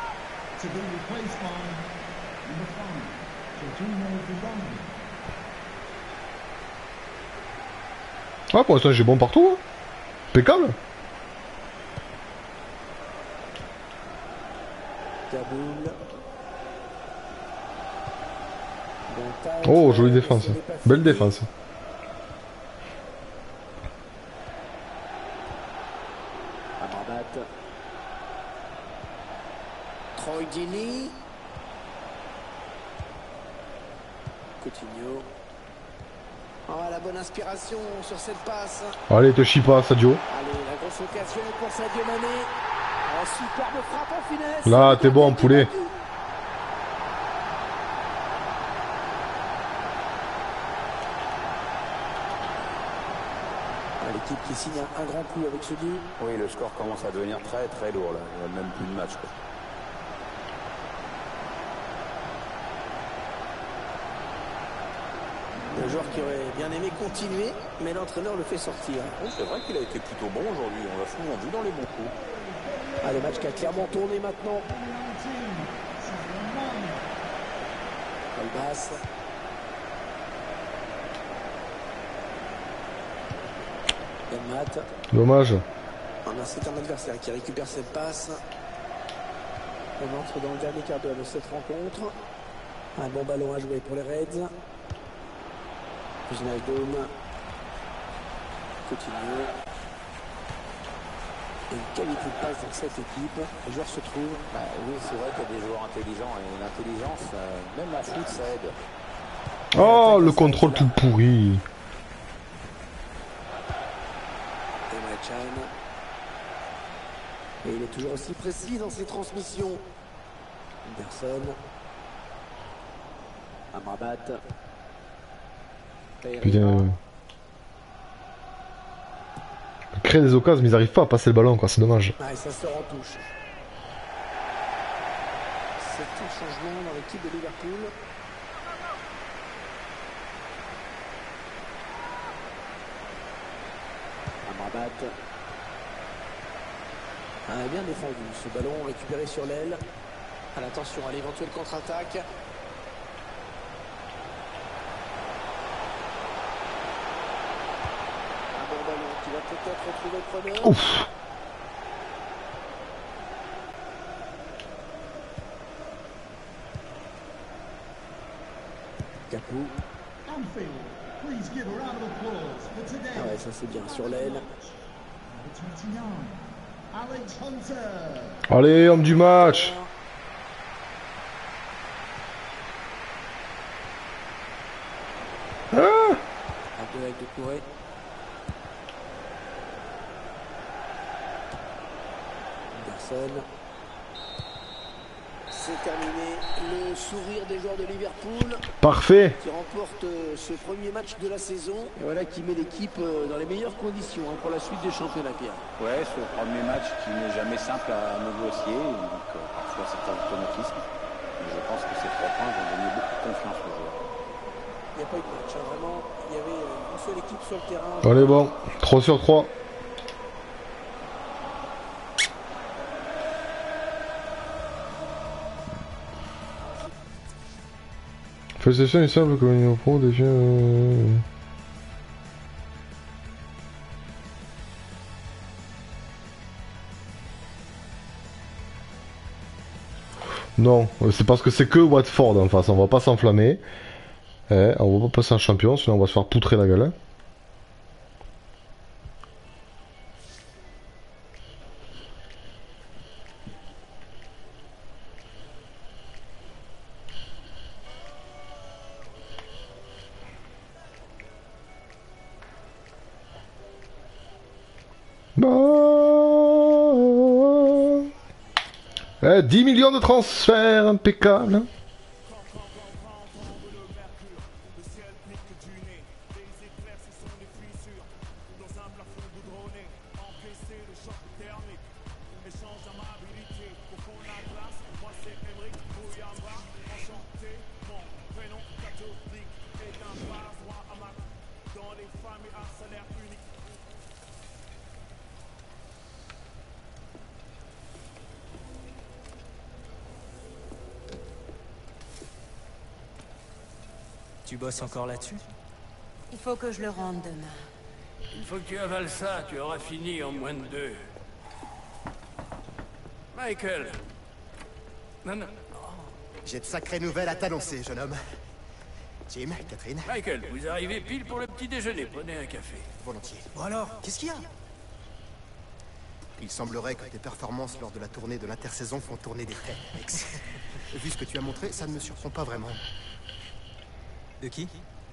Ah, pour l'instant j'ai bon partout. Hein. Impeccable. Oh, jolie défense. Belle défense. Troy Deeney. Coutinho. Oh, la bonne inspiration sur cette passe. Allez, te chie pas, Sadio. Allez, la grosse occasion pour Sadio Mané. Oh, superbe frappe en finesse. Là, t'es bon, poulet. L'équipe qui signe un grand coup avec ce but. Oui, le score commence à devenir très très lourd là. Il n'y a même plus de match, quoi. Le joueur qui aurait bien aimé continuer, mais l'entraîneur le fait sortir. Oui, c'est vrai qu'il a été plutôt bon aujourd'hui. On l'a souvent vu dans les bons coups. Ah, le match qui a clairement tourné maintenant. Albas. Mat. Dommage. C'est un adversaire qui récupère cette passe. On entre dans le dernier quart d'heure de cette rencontre. Un bon ballon à jouer pour les Reds. Wijnaldum. Coutinho. Et une qualité de passe dans cette équipe. Les joueurs se trouvent. Oui, c'est vrai qu'il y a des joueurs intelligents. Et l'intelligence, même à foot, ça aide. Oh, le contrôle tout pourri. Et il est toujours aussi précis dans ses transmissions. Anderson. Amrabat. Putain. Ils créent des occasions, mais ils n'arrivent pas à passer le ballon, quoi. C'est dommage. Ah, et ça sort en touche. C'est un changement dans l'équipe de Liverpool. Amrabat. Ah, bien défendu. Ce ballon récupéré sur l'aile. Attention à l'éventuelle contre-attaque. Un bon ballon qui va peut-être retrouver le preneur. Ouf. Capou. Ah ouais, ça c'est bien sur l'aile. Allez, homme du match. Ah. Un peu avec de Touré. Anderson. C'est terminé. Le sourire des joueurs de Liverpool. Parfait. Qui remporte ce premier match de la saison. Et voilà qui met l'équipe dans les meilleures conditions pour la suite des championnats, Pierre. Ouais, ce premier match qui n'est jamais simple à négocier. Donc parfois c'est un automatisme. Mais je pense que ces 3 points vont donner beaucoup de confiance aux joueurs. Il n'y a pas eu de match, hein, vraiment. Il y avait une seule équipe sur le terrain. Allez, bon. 3 sur 3. Félicitations, il semble que le niveau pro devient... Non, c'est parce que c'est que Watford en face, on va pas s'enflammer. On va pas passer un champion, sinon on va se faire poutrer la gueule. Hein. Bah... 10 millions de transferts, impeccable. Tu bosses encore là-dessus? Il faut que je le rende demain. Une fois que tu avales ça, tu auras fini en moins de 2. Michael. Non. J'ai de sacrées nouvelles à t'annoncer, jeune homme. Jim, Catherine. Michael, vous arrivez pile pour le petit déjeuner. Prenez un café. Volontiers. Bon alors, qu'est-ce qu'il y a? Il semblerait que tes performances lors de la tournée de l'intersaison font tourner des têtes, Alex. Vu ce que tu as montré, ça ne me surprend pas vraiment. De qui?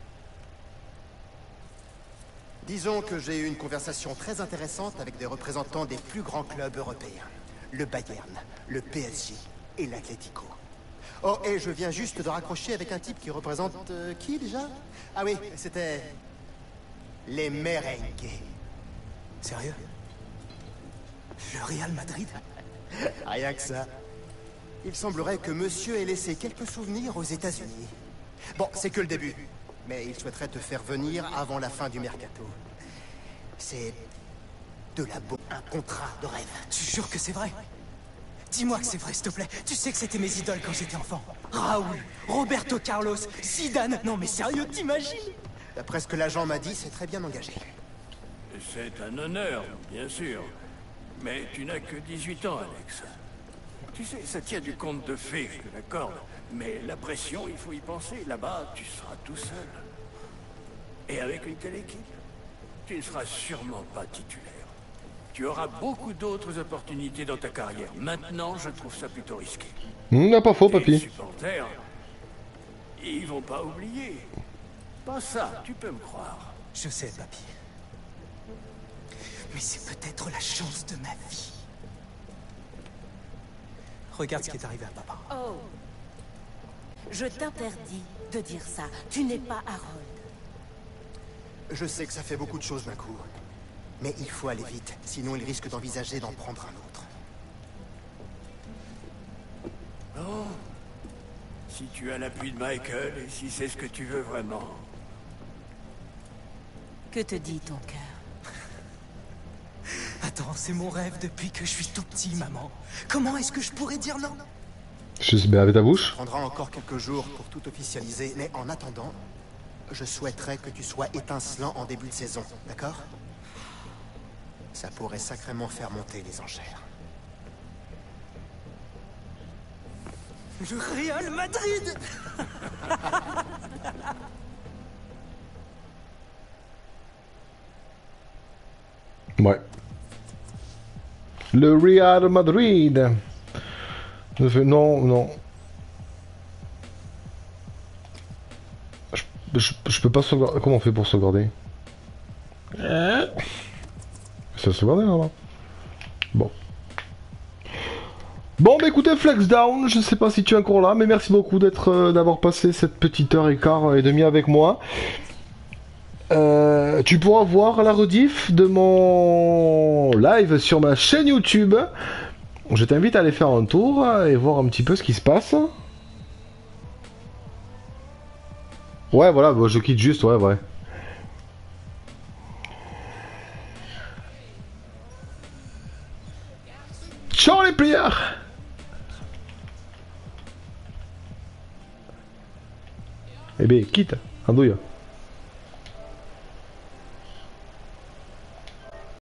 Disons que j'ai eu une conversation très intéressante avec des représentants des plus grands clubs européens. Le Bayern, le PSG et l'Atlético. Oh, et je viens juste de raccrocher avec un type qui représente... qui déjà? Ah oui, c'était... les merengues. Sérieux? Le Real Madrid? Rien que ça. Il semblerait que monsieur ait laissé quelques souvenirs aux États-Unis. Bon, c'est que le début. Mais il souhaiterait te faire venir avant la fin du mercato. C'est... de la beau... un contrat de rêve. Tu jures que c'est vrai? Dis-moi que c'est vrai, s'il te plaît. Tu sais que c'était mes idoles quand j'étais enfant. Raoul, Roberto Carlos, Zidane. Non mais sérieux, t'imagines? D'après ce que l'agent m'a dit, c'est très bien engagé. C'est un honneur, bien sûr. Mais tu n'as que 18 ans, Alex. Tu sais, ça tient du conte de fées, je te l'accorde. Mais la pression, il faut y penser. Là-bas, tu seras tout seul. Et avec une telle équipe, tu ne seras sûrement pas titulaire. Tu auras beaucoup d'autres opportunités dans ta carrière. Maintenant, je trouve ça plutôt risqué. N'a pas faux, papy. Les supporters, ils vont pas oublier. Pas ça, tu peux me croire. Je sais, papy. Mais c'est peut-être la chance de ma vie. Regarde ce qui est arrivé à papa. Oh. Je t'interdis de dire ça. Tu n'es pas Harold. Je sais que ça fait beaucoup de choses d'un coup. Mais il faut aller vite, sinon il risque d'envisager d'en prendre un autre. Oh. Si tu as l'appui de Michael et si c'est ce que tu veux vraiment. Que te dit ton cœur? Attends, c'est mon rêve depuis que je suis tout petit, maman. Comment est-ce que je pourrais dire non? Je sais bien avec ta bouche. Ça prendra encore quelques jours pour tout officialiser, mais en attendant, je souhaiterais que tu sois étincelant en début de saison, d'accord? Ça pourrait sacrément faire monter les enchères. Le Real Madrid. Ouais. Le Real Madrid. Non. Je peux pas sauvegarder. Comment on fait pour sauvegarder? Ça sauvegardé là. Bon. Bon bah écoutez Flexdown, je sais pas si tu es encore là, mais merci beaucoup d'avoir passé cette petite heure et quart et demie avec moi. Tu pourras voir la rediff de mon live sur ma chaîne YouTube. Je t'invite à aller faire un tour et voir un petit peu ce qui se passe. Ouais voilà, bah, je quitte juste, ouais. Ciao les players! Eh bien, quitte, andouille.